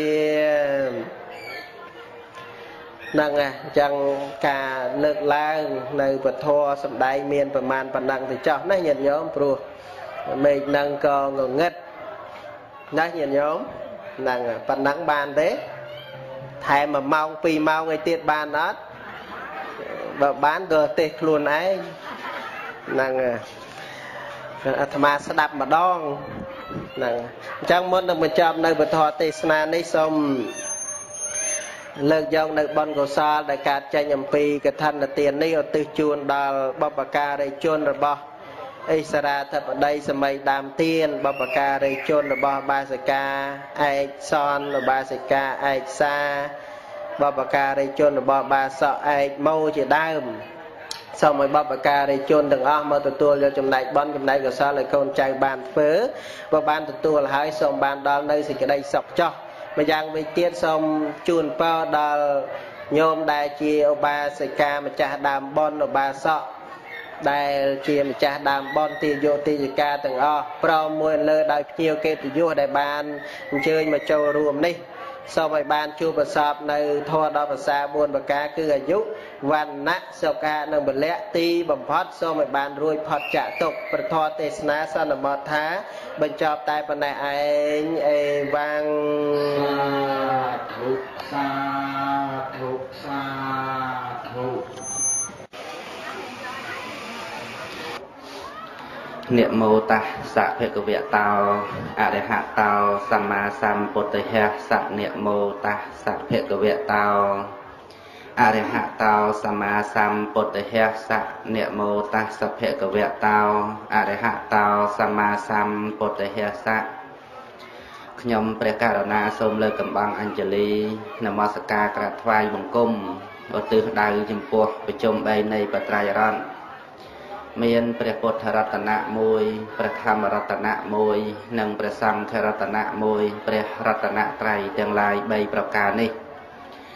ហ្នឹងអញ្ចឹងការលើកឡើងនៅពធសម្ដែងមានប្រមាណប៉ុណ្ណឹងទៅចោះណាញាតិញោមព្រោះមេឃហ្នឹងក៏ងងឹតណាញាតិញោមហ្នឹងប៉ុណ្ណឹងបានទេថែមមួយម៉ោងពីរម៉ោងឯទៀតបានអត់បើបានក៏ទេសខ្លួនឯងហ្នឹងអាត្មាស្ដាប់ម្ដងហ្នឹងអញ្ចឹងមុននឹងបញ្ចប់នៅពធទេសនានេះសូមលើកយកនៅបុណ្យកុសលដែលកើតចេញអំពីកឋិនទាននេះឧទ្ទិសជូនដល់បុព្វការីជនរបស់អិសរាធិបតីសម័យដើមទានបុព្វការីជនរបស់បាសិកាឯកសនបាសិកាឯកសាបុព្វការីជនរបស់បាសកឯកម៉ូជាដើមសូមឲ្យបុព្វការីជនទាំងអស់មកទទួលយកចំណែកបុណ្យចំណែកកុសលឲ្យកូនចៅបានធ្វើបើបានទទួលហើយសូមបានដល់នៅសេចក្តីសុខចុះម្យ៉ាងវិញទៀតសូមជូនពរដល់ញោមដែលជាឧបាសិកាម្ចាស់ដើមបុណ្យឧបាសកដែលជាម្ចាស់ដើមបុណ្យទាយុទាយិកាទាំងអស់ព្រមមួយលើដោយភ្ញៀវកិត្តិយសដែលបានអញ្ជើញមកចូលរួមនេះសូមឲ្យបានជួបប្រសពនៅធម៌ដល់ភាសាបួនប្រការគឺអាយុវណ្ណៈសុខៈនិងពលៈទីបំផុតសូមឲ្យបានរួចផុតចាកទុក្ខប្រធមទេសនាសន្មតថាបញ្ចប់តែប៉ុណ្ណេះឯងអេវ៉ាំងសាធុសាធុនិមោតស្សៈភគវតោអរហតោសម្មាសម្ពុទ្ធិសៈនិមោតស្សៈភគវតោអរហតោសម្មាសម្ពុទ្ធិសៈនិមោតស្សៈភគវតោអរហតោសម្មាសម្ពុទ្ធិសៈខ្ញុំព្រះករុណាសូមលើកកំបាំងអញ្ជលីនមស្ការក្រាបថ្វាយបង្គំឧទ្ទិសដៅចំពោះប្រជុំបីនៃបត្រៃរតន៍មានព្រះពុទ្ធរតនៈមួយព្រះធម្មរតនៈមួយនិងព្រះសង្ឃរតនៈមួយព្រះរតនត្រ័យទាំងឡាយបីប្រការនេះ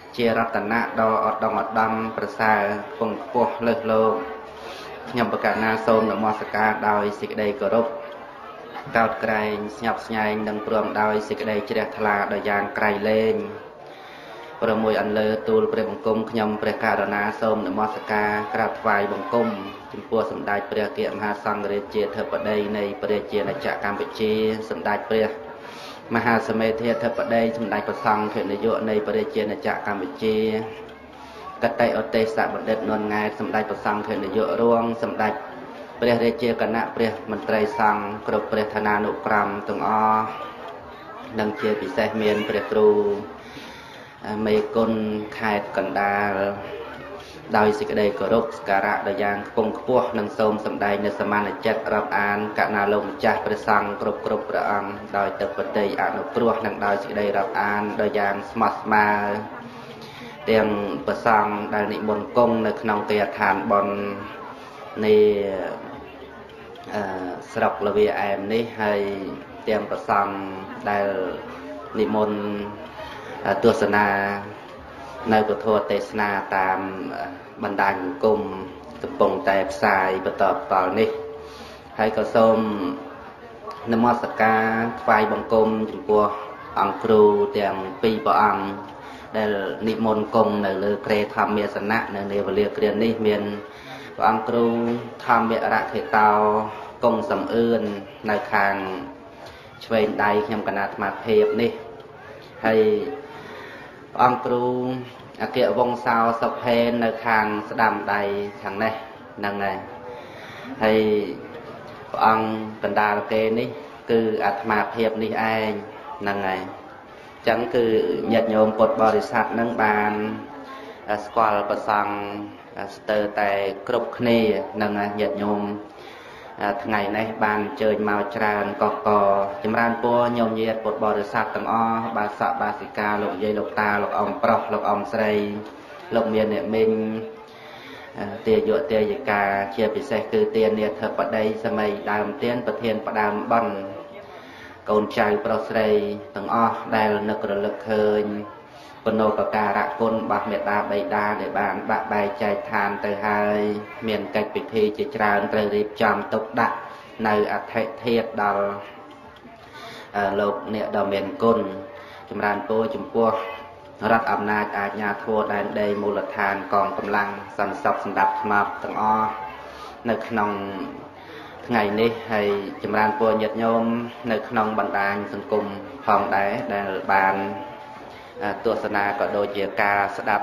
ជារតនៈដ៏ឧត្តមឧត្តមប្រសើរពងពោះលើសលោកខ្ញុំប្រកាសណាសូមនមស្ការដោយសេចក្តីគោរពកោតក្រែងស្ញប់ស្ញែងនិងព្រមដោយសេចក្តីជ្រះថ្លាដ៏យ៉ាងក្រៃលែងព្រមមួយអន្លើទូលព្រះបង្គំខ្ញុំព្រះករុណាសូមនមស្ការក្រាបថ្វាយបង្គំចំពោះសម្ដេចព្រះគមហាសង្ឃរាជាធិបតីនៃព្រះជាណាចក្រកម្ពុជាសម្ដេចព្រះមហាសមេធាធិបតីសម្ដេចព្រះសង្ឃនាយកនៃព្រះជាណាចក្រកម្ពុជាកតេឧទេសបណ្ឌិតនួនង៉ែតសម្ដេចព្រះសង្ឃនាយករួមសម្ដេចព្រះរាជាគណៈព្រះមន្ត្រីសង្ឃគ្រប់ព្រះឋានានុក្រមទាំងអស់និងជាពិសេសមានព្រះគ្រូមេគុណខេត្តកណ្ដាលដោយសេចក្តីគោរពសក្ការៈដ៏យ៉ាងខ្ពង់ខ្ពស់និងសូមសម្ដែងនូវសមានចិត្តរាប់អានកណ្ណាលោកម្ចាស់ព្រះសង្ឃគ្រប់គ្រប់ព្រះអង្គដោយទឹកបតីអនុគ្រោះនិងដោយសេចក្តីរាប់អានដ៏យ៉ាងស្មោះស្ម័គ្រទាំងព្រះសង្ឃដែលនិមន្តគង់នៅក្នុងគេហដ្ឋានបន់នៃអឺស្រុកលវាអែមនេះហើយទាំងព្រះសង្ឃដែលនិមន្តទស្សនានៅពធទេសនាតាមបណ្ដាញសង្គមកំពុងតែផ្សាយបន្តបន្តនេះហើយក៏សូមនមស្ការថ្វាយបង្គំចំពោះអង្គគ្រូទាំងពីរព្រះអង្គដែលនិមន្តគង់នៅលើគ្រែធម្មសនៈនៅនាវេលាគ្រានេះមានព្រះអង្គគ្រូធម្មរខេតោគង់សំអឿននៅខាងឆ្វេងដៃខ្ញុំគណៈអាត្មាភាពនេះហើយព្រះអង្គគ្រូអគ្គវង្សោសុភេននៅខាងស្ដាំដៃខាងនេះហ្នឹងហើយហើយព្រះអង្គកណ្ដាលគេនេះគឺអាត្មាភាពនេះឯងហ្នឹងហើយអញ្ចឹងគឺញាតិញោមពុទ្ធបរិស័ទនឹងបានស្គាល់ព្រះសង្ឃស្ទើរតែគ្រប់គ្នាហ្នឹងហើយញាតិញោមថ្ងៃនេះបានអញ្ជើញមកច្រើនកកកចម្រើនពរញោមញាតិពុទ្ធបរិស័ទទាំងអស់បាសកបាសិកាលោកយាយលោកតាលោកអ៊ំប្រុសលោកអ៊ំស្រីលោកមានអ្នកមីងទាយុទាយិកាជាពិសេសគឺទានាធិបតីសម័យដើមទានប្រធានផ្ដើមបន់កូនចៅប្រុសស្រីទាំងអស់ដែលនឹករលឹកឃើញពនោបការៈគុណរបស់មេត្តាបិតាដែលបានបាក់បែកចែកឋានទៅហើយមានកិច្ចពិធីជាច្រើនត្រូវរៀបចំទុកដាក់នៅអធិធាតុដល់លោកអ្នកដ៏មានគុណចម្រើនពរចំពោះរដ្ឋអំណាចអាជ្ញាធរដែនដីមូលដ្ឋានកងកម្លាំងសន្តិសុខសម្ដាប់ថ្មទាំងអស់នៅក្នុងថ្ងៃនេះហើយចម្រើនពរញាតិញោមនៅក្នុងបណ្ដាញសង្គមផងដែរដែលបានទស្សនាក៏ដូចជាការស្ដាប់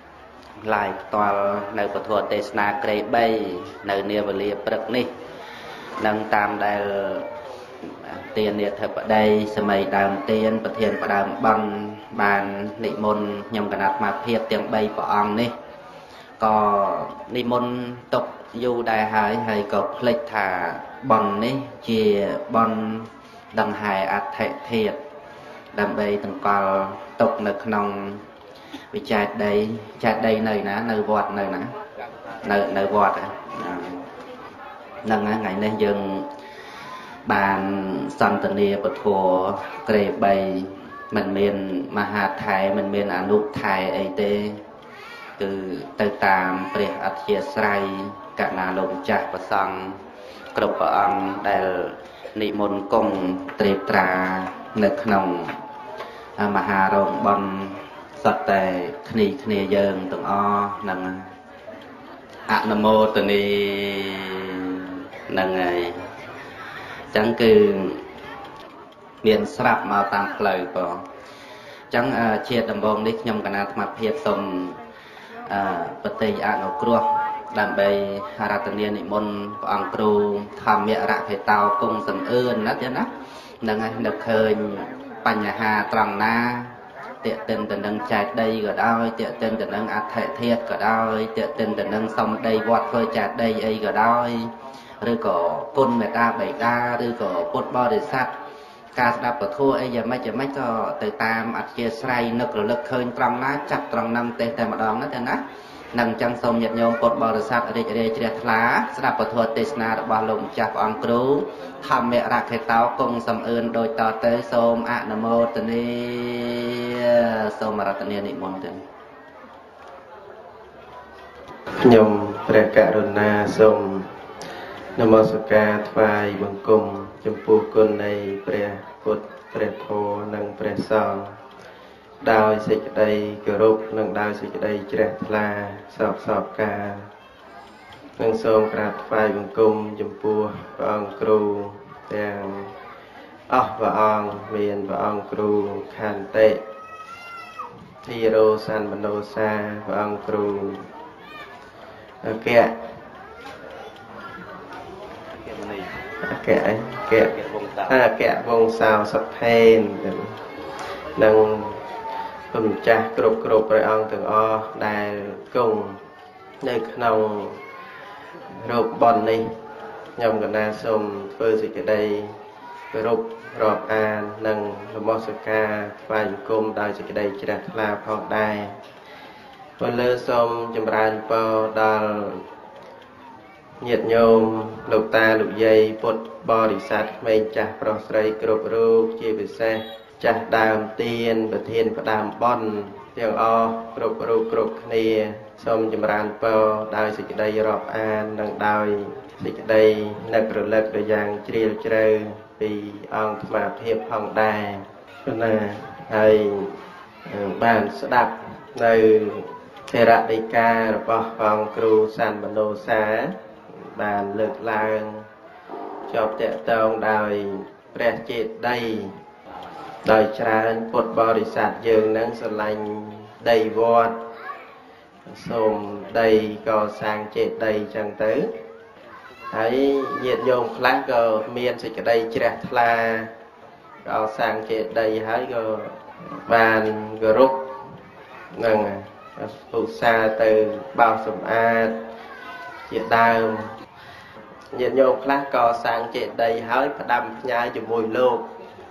live ផ្ទាល់នៅពធទេសនាក្រេបីនៅនាវេលាព្រឹកនេះនឹងតាមដែលទានាធិបតីសម័យដើមទានប្រធានផ្ដើមបន់បាននិមន្តខ្ញុំគណៈអាត្មាភាពទាំងបីព្រះអង្គនេះក៏និមន្តទុកយូរដែរហើយហើយក៏ភ្លេចថាបន់នេះជាបន់ដង្ហែអធិធាតុដើម្បីតម្កល់ទុកនៅក្នុងវិចែកដីចែកដីនៅណានៅវត្តនៅណានៅនៅវត្តហ្នឹងថ្ងៃនេះយើងបានសន្ទនាពធក្រេបីមិនមានមហាថែមិនមានអនុថែអីទេគឺទៅតាមព្រះអធិស្រ័យកណ្ណាលោកម្ចាស់ព្រះសង្ឃគ្រប់ព្រះអង្គដែលនិមន្តគង់ត្រៀបត្រានៅក្នុងមហារោងបន់សត្វតែគ្នាគ្នាយើងទាំងអស់នឹងអនុមោទនីនឹងហើយអញ្ចឹងគឺមានស្រាប់មកតាមផ្លូវបងអញ្ចឹងជាដំបូងនេះខ្ញុំគណៈអាត្មាភាពសូមបតិអនុគ្រោះដើម្បីរតនានិមន្តព្រះអង្គគ្រូធម្មរខេតោគង់សំអឿនណាទៀតណានឹងហើយនឹកឃើញបញ្ហាត្រង់ណាតេតិនទៅនឹងចែកដីក៏ដោយតេតិនទៅនឹងអធិធាតុក៏ដោយតេតិនទៅនឹងសំដីវត្តធ្វើចែកដីអីក៏ដោយឬក៏គុណមេត្តាបិតាឬក៏ពុទ្ធបរិស័ទការស្ដាប់ពធអីយ៉ាងម៉េចយ៉ាងម៉េចក៏ទៅតាមអធិស្រ័យនឹករលឹកឃើញត្រង់ណាចាប់ត្រង់ហ្នឹងទេតែម្ដងណាទេណានឹងអញ្ចឹងសូមញាតិញោមពុទ្ធបរិស័ទរីករាយជ្រះថ្លាស្ដាប់ពធទេសនារបស់លោកម្ចាស់ព្រះអង្គគ្រូធម្មរខេតោគង់សំអឿនដូចតទៅសូមអនុមោទនាសូមរតនានិមន្តទៅខ្ញុំព្រះករុណាសូមនមស្ការថ្វាយបង្គំចំពោះគុណនៃព្រះពុទ្ធព្រះធម៌និងព្រះសង្ឃដោយសេចក្តីគោរពនិងដោយសេចក្តីជ្រះថ្លាសោកសោកការនិងសូមក្រាបថ្វាយបង្គំចំពោះព្រះអង្គគ្រូទាំងអស់ព្រះអង្គមានព្រះអង្គគ្រូខន្តិធីរោសានមនោសាព្រះអង្គគ្រូអគ្គអគ្គអគ្គអគ្គវង្សាវសុថេននិងគុណម្ចាស់គ្រប់គ្រប់ព្រះអង្គទាំងអស់ដែលគង់នៅក្នុងរូបបននេះខ្ញុំកណាសូមធ្វើសេចក្តីគោរពរាប់អាននិងនមស្ការថ្វាយបង្គំដោយសេចក្តីជ្រះថ្លាផងដែរពលលើសូមចម្រើនពរដល់ញាតិញោមលោកតាលោកយាយពុទ្ធបរិស័ទក្មេងចាស់ប្រុសស្រីគ្រប់រូបជាពិសេសចាស់ដើមទានប្រធានផ្ដើមបន់ទាំងអស់គ្រប់រូបគ្រប់គ្នាសូមចម្រើនពរដោយសេចក្តីរាប់អាននិងដោយសេចក្តីនឹករលឹកទៅយ៉ាងជ្រាលជ្រៅពីអង្គស្មារភាពផងដែរណាហើយបានស្ដាប់នៅធរដីការបស់ព្រះអង្គគ្រូសានមនោសាបានលើកឡើងជាប់តេតងដោយព្រះចេតិយដោយច្រើនពុទ្ធបរិស័ទយើងនឹងស្រឡាញ់ដីវត្តសូមដីកសាងចេតិយចឹងទៅហើយញាតិញោមខ្លះក៏មានសេចក្តីជ្រះថ្លាកសាងចេតិយហើយក៏បានគោរពនឹងឧស្សាហ៍ទៅបោសសម្អាតជាដើមញាតិញោមខ្លះក៏សាងចេតិយហើយផ្ដាំផ្ញើជាមួយលោក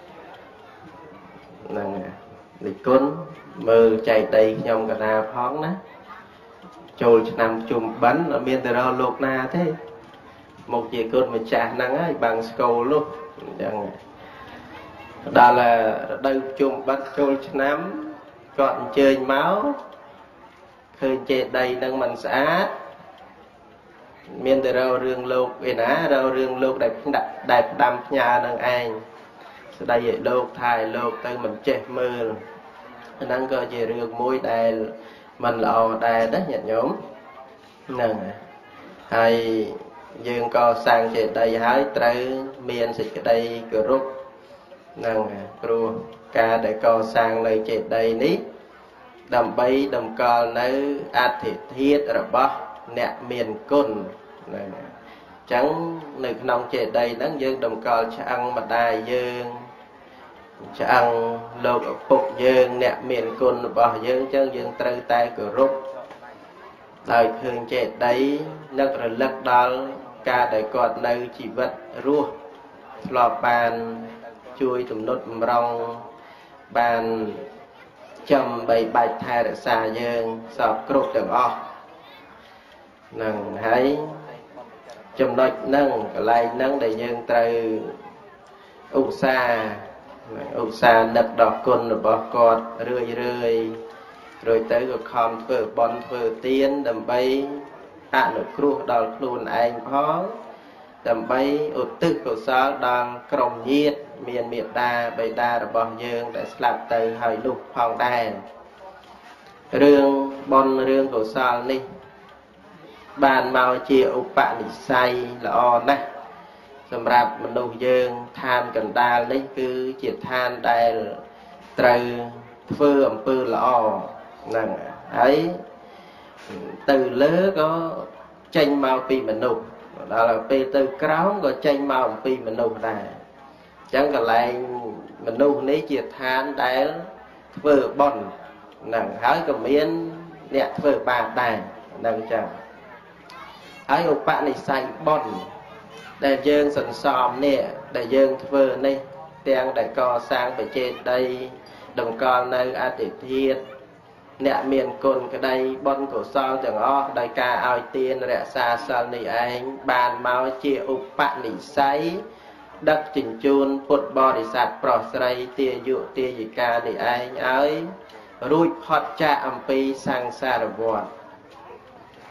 ហ្នឹងនិគុណមើលចេតិយខ្ញុំកណាផងណាចូលឆ្នាំជុំបិណ្ឌអត់មានទៅរកលោកណាទេមកជាគុណម្ចាស់ហ្នឹងហើយបាំងស្គូលនោះអញ្ចឹងដល់រដូវជុំបិណ្ឌចូលឆ្នាំគាត់អញ្ជើញមកឃើញចេតិយហ្នឹងមិនស្អាតមានតែរករឿងលោកឯណារករឿងលោកដែលដាក់ដែលផ្ដាំផ្ញើនឹងឯងស្ដីឲ្យលោកថាឲ្យលោកទៅមិនចេះមើលហ្នឹងក៏ជារឿងមួយដែលមិនល្អដែរណាញាតិញោមហ្នឹងហើយយើងក៏សាងចេតិយហើយត្រូវមានសេចក្តីគោរពហ្នឹងព្រោះការដែលកសាងនៅចេតិយនេះដើម្បីតម្កល់នៅអធិធាតុរបស់អ្នកមានគុណហ្នឹងអញ្ចឹងនៅក្នុងចេតិយហ្នឹងយើងតម្កល់ឆ្អឹងម្ដាយយើងឆ្អឹងលោកឪពុកយើងអ្នកមានគុណរបស់យើងអញ្ចឹងយើងត្រូវតែគោរពដោយឃើញចេតិយនឹករលឹកដល់ការដែលគាត់នៅជីវិតរស់ធ្លាប់បានជួយទំនុតបម្រុងបានចំបីបាច់ថែរក្សាយើងសពគ្រប់ទាំងអស់ហ្នឹងហើយចំណុចហ្នឹងកន្លែងហ្នឹងដែលយើងត្រូវឧស្សាហ៍ឧស្សាហ៍នឹកដល់គុណរបស់គាត់រឿយរឿយរួចទៅក៏ខំធ្វើបន់ធ្វើទានដើម្បីអនុគ្រោះដល់ខ្លួនឯងផងដើម្បីឧទ្ទិសកុសលដល់ក្រុមញាតិមានមេត្តាបិតារបស់យើងដែលស្លាប់ទៅហើយនោះផងដែររឿងបុណ្យរឿងកុសលនេះបានមកជាឧបនិស្ស័យល្អណាស់សម្រាប់មនុស្សយើងឋានកណ្ដាលនេះគឺជាឋានដែលត្រូវធ្វើអំពើល្អហ្នឹងហើយទៅលើក៏ចេញមកពីមនុស្សដល់ពេលទៅក្រោមក៏ចេញមកអំពីមនុស្សដែរអញ្ចឹងកន្លែងមនុស្សនេះជាឋានដែលធ្វើបុណ្យហ្នឹងហើយក៏មានអ្នកធ្វើបាបដែរហ្នឹងអញ្ចឹងហើយឧបនិស្ស័យបុណ្យដែលយើងសន្សំនេះដែលយើងធ្វើនេះទាំងដែលកសាងបច្ចេតិយតម្កល់នៅអតិធាតុអ្នកមានគុណក្តីបុណ្យកុសលទាំងអស់ដោយការឲ្យទានរក្សាសិលនេះឯងបានមកជាឧបនិស្ស័យដឹកជញ្ជូនពុទ្ធបរិស័ទប្រុសស្រីទាយុទាយិកានេះឯងឲ្យរួចផុតចាកអំពីសង្សារវដ្ត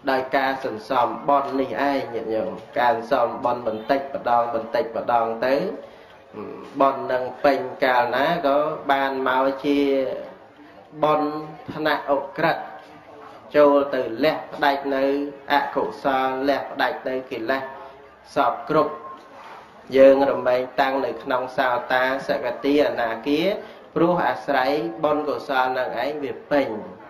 ដោយការសន្សំបន់នេះឯងញាតិញោមការសន្សំបន់បន្តិចម្ដងបន្តិចម្ដងទៅបន់នឹងពេញកាលណាក៏បានមកជាបន់ថ្នាក់អក្រិតចូលទៅលះផ្ដាច់នៅអកុសលលះផ្ដាច់នៅកិលេសសពគ្រប់យើងរមែងតាំងនៅក្នុងសោតាសកតិអនាគាព្រោះអាស្រ័យបុណ្យកុសលនឹងឯងវាពេញ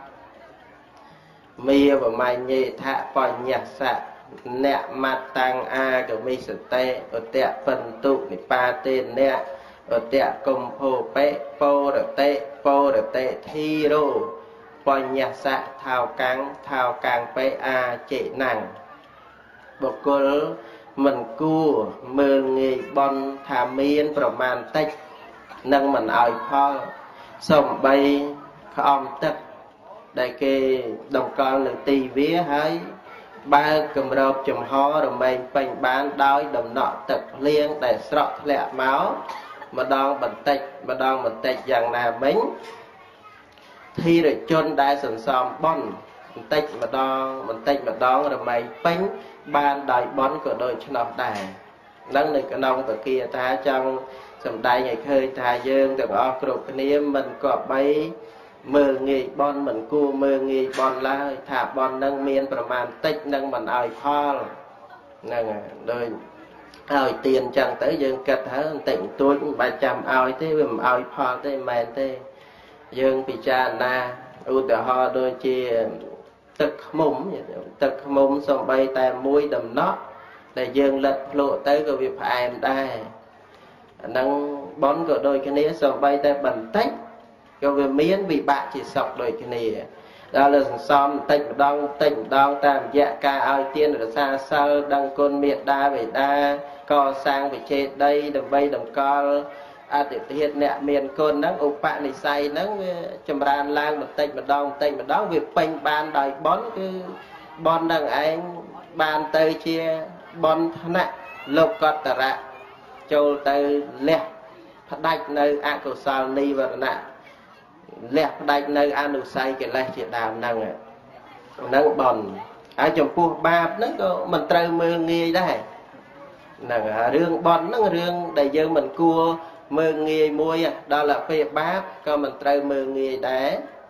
មីបមញ្ញេថបញ្ញសៈអ្នកមត្តាំងអាកមិសតេឧតៈបន្ទុនិបាតេអ្នកឧតៈកុំភោបេពរតេពរតេធីរោបញ្ញសៈថោកាំងថោកាំងបេអាចេណាំងបុគ្គលមិនគួរមើលងាយបន់ថាមានប្រមាណតិចនឹងមិនឲ្យផលសំបីក្អមទឹកដែលគេតម្កល់នៅទីវាហើយបើគម្របចំហរមែងពេញបានដោយដំណក់ទឹកភ្លៀងដែលស្រក់ធ្លាក់មកម្ដងបន្តិចម្ដងបន្តិចយ៉ាងណាមិញធិរជនដែលសន្សំបន់បន្តិចម្ដងបន្តិចម្ដងរមែងពេញបានដោយបន់ក៏ដូចឆ្នោះដែរនឹងនៅក្នុងបកាថាចង់សម្ដែងឲ្យឃើញថាយើងទាំងអស់គ្រប់គ្នាមិនគប្បីមើលងាយបន់មិនគួរមើលងាយបន់ឡើយថាបន់នឹងមានប្រមាណតិចនឹងមិនឲ្យផលហ្នឹងហើយដូចឲ្យទៀនចឹងទៅយើងគិតថាបន្តិចបន្តួចមិនបាច់ចាំឲ្យទេវាមិនឲ្យផលទេមិនមែនទេយើងពិចារណាឧទាហរណ៍ដូចជាទឹកខ្មុំទឹកខ្មុំសំបីតែមួយដំណក់ដែលយើងលិតភ្លក់ទៅក៏វាផ្អែមដែរអាហ្នឹងបន់ក៏ដូចគ្នាសំបីតែបន្តិចក៏វាមានវិបាកជាសុខដូចគ្នាដល់លើសន្សំបន្តិចម្ដងបន្តិចម្ដងតាមរយៈការឲ្យទានរក្សាសិលដឹងគុណមេត្តាបិតាកសាងវិជេតីដើម្បីតម្កល់អតិថិអ្នកមានគុណហ្នឹងឧបនិស្ស័យហ្នឹងវាចម្រើនឡើងបន្តិចម្ដងបន្តិចម្ដងវាពេញបានដោយបន់គឺបន់ហ្នឹងឯងបានទៅជាបន់ថ្នាក់លោកតរៈចូលទៅលះផ្ដាច់នៅអកុសលនិវរណៈលះផ្ដាច់នៅអនុស្ស័យកិលេសជាដើមហ្នឹងហ្នឹងបន់ហើយចំពោះបាបហ្នឹងក៏មិនត្រូវមើលងាយដែរហ្នឹងរឿងបន់ហ្នឹងរឿងដែលយើងមិនគួរមើលងាយមួយដល់ពេលបាបក៏មិនត្រូវមើលងាយដែរ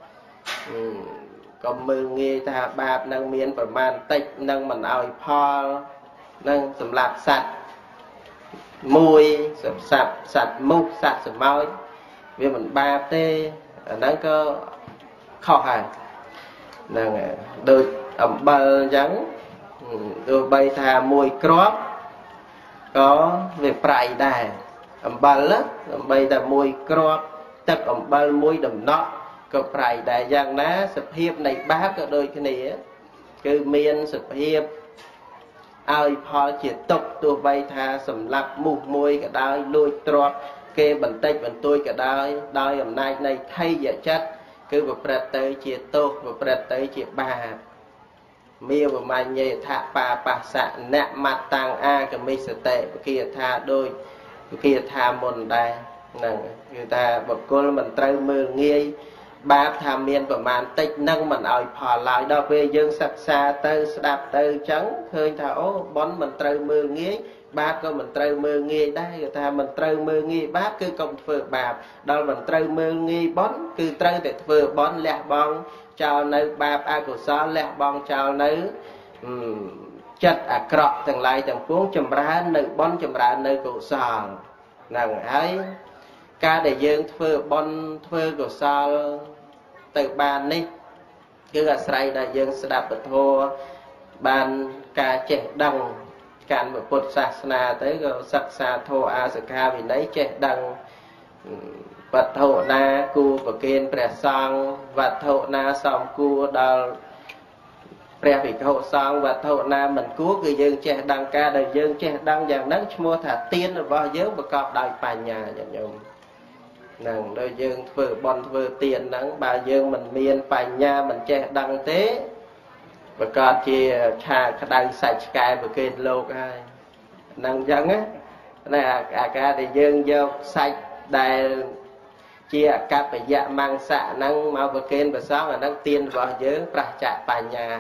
ក៏មើលងាយថាបាបនឹងមានប្រមាណតិចនឹងមិនឲ្យផលនឹងសម្រាប់សត្វមួយសម្រាប់សត្វមុខសត្វសម្ោចវាមិនបាបទេអាហ្នឹងក៏ខុសហើយហ្នឹងដូចអំបិលអញ្ចឹងទោះបីថាមួយគ្រាប់ក៏វាប្រៃដែរអំបិលដើម្បីតែមួយគ្រាប់ទឹកអំបិលមួយដំណក់ក៏ប្រៃដែរយ៉ាងណាសភាពនៃបាបក៏ដូចគ្នាគឺមានសភាពឲ្យផលជាទុកទោះបីថាសម្លាប់មូសមួយក៏ដោយលួចទ្រព្យគេបន្តិចបន្តួចក៏ដោយដោយអំណាចនៃថៃយចិត្តគឺប្រព្រឹត្តទៅជាទោសប្រព្រឹត្តទៅជាបាបមេវមញ្ញេថបាបស្សៈអ្នកមត្តាំងអាកមិសតេបគាថាដូចគាថាមុនដែរហ្នឹងគឺថាបុគ្គលមិនត្រូវមើលងាយបាបថាមានប្រមាណតិចនឹងមិនឲ្យផលឡើយដល់ពេលយើងសិក្សាទៅស្ដាប់ទៅអញ្ចឹងឃើញថាអូបន់មិនត្រូវមើលងាយបាបក៏មិនត្រូវមើលងាយដែរគឺថាមិនត្រូវមើលងាយបាបគឺកុំធ្វើបាបដល់មិនត្រូវមើលងាយបន់គឺត្រូវតែធ្វើបន់លះបង់ចោលនៅបាបអកុសលលះបង់ចោលនៅចិត្តអាក្រក់ទាំងឡាយទាំងពួងចម្រើននៅបន់ចម្រើននៅកុសលហ្នឹងហើយការដែលយើងធ្វើបន់ធ្វើកុសលទៅបាននេះគឺអាស្រ័យដល់យើងស្ដាប់ពធបានការចេះដឹងកាន់ពុទ្ធសាសនាទៅក៏សិក្សាធម៌អាសិក្ខាវិន័យចេះដឹងវត្ថុណាគួរប្រគេនព្រះសង្ឃវត្ថុណាសមគួរដល់ព្រះភិក្ខុសង្ឃវត្ថុណាមិនគួរគឺយើងចេះដឹងការដែលយើងចេះដឹងយ៉ាងហ្នឹងឈ្មោះថាទានរបស់យើងប្រកបដោយបញ្ញាញាតិញោមហ្នឹងដោយយើងធ្វើបន់ធ្វើទានហ្នឹងបើយើងមិនមានបញ្ញាមិនចេះដឹងទេប្រកាសជាឆាក្តៅសាច់ឆ្កែប្រគេនលោកហើយហ្នឹងអញ្ចឹងណាអាការដែលយើងយកសាច់ដែលជាអកប្បយៈមង្សៈហ្នឹងមកប្រគេនព្រះសង្ឃអាហ្នឹងទានរបស់យើងប្រះចាកបញ្ញា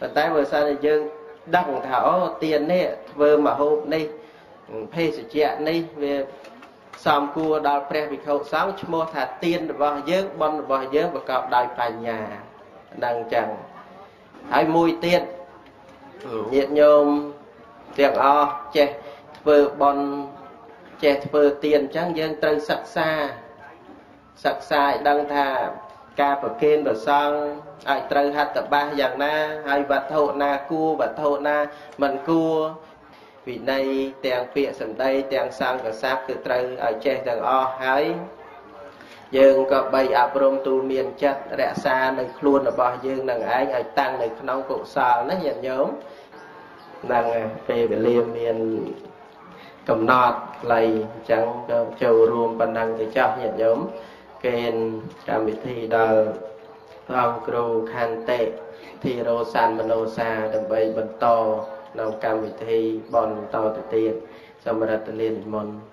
តែបើសិនជាយើងដឹងថាអូទៀននេះធ្វើមកហូបនេះភេសជ្ជៈនេះវាសំគួរដល់ព្រះភិក្ខុសង្ឃឈ្មោះថាទៀនរបស់យើងបុណ្យរបស់យើងប្រកបដោយបញ្ញាដឹងចឹងហើយមួយទៀតញាតិញោមទាំងអស់ចេះធ្វើបុណ្យចេះធ្វើទៀនអញ្ចឹងយើងត្រូវសិក្សាសិក្សាឲ្យដឹងថាការប្រគេនព្រះសង្ឃឲ្យត្រូវហត្ថបាសយ៉ាងណាហើយវត្ថុណាគួរវត្ថុណាមិនគួរវិន័យទាំងពាក្យសម្ដីទាំងសង្ឃស័ព្ទគឺត្រូវឲ្យចេះទាំងអស់ហើយយើងក៏បីអប់រំទូលមានចិត្តរក្សានៅខ្លួនរបស់យើងនឹងឯងឲ្យតាំងនៅក្នុងកុសលណាញាតិញោមនឹងពេលវេលាមានកំណត់ខ្លីអញ្ចឹងក៏ចូលរួមប៉ុណ្ណឹងទៅចោះញាតិញោមកេនកម្មវិធីដល់ព្រះអង្គគ្រូខន្តិធីរោសានមនោសាដើម្បីបន្តនៅកម្មវិធីបន់បន្តទៅទៀតសម្រាប់ទលានិមន្ត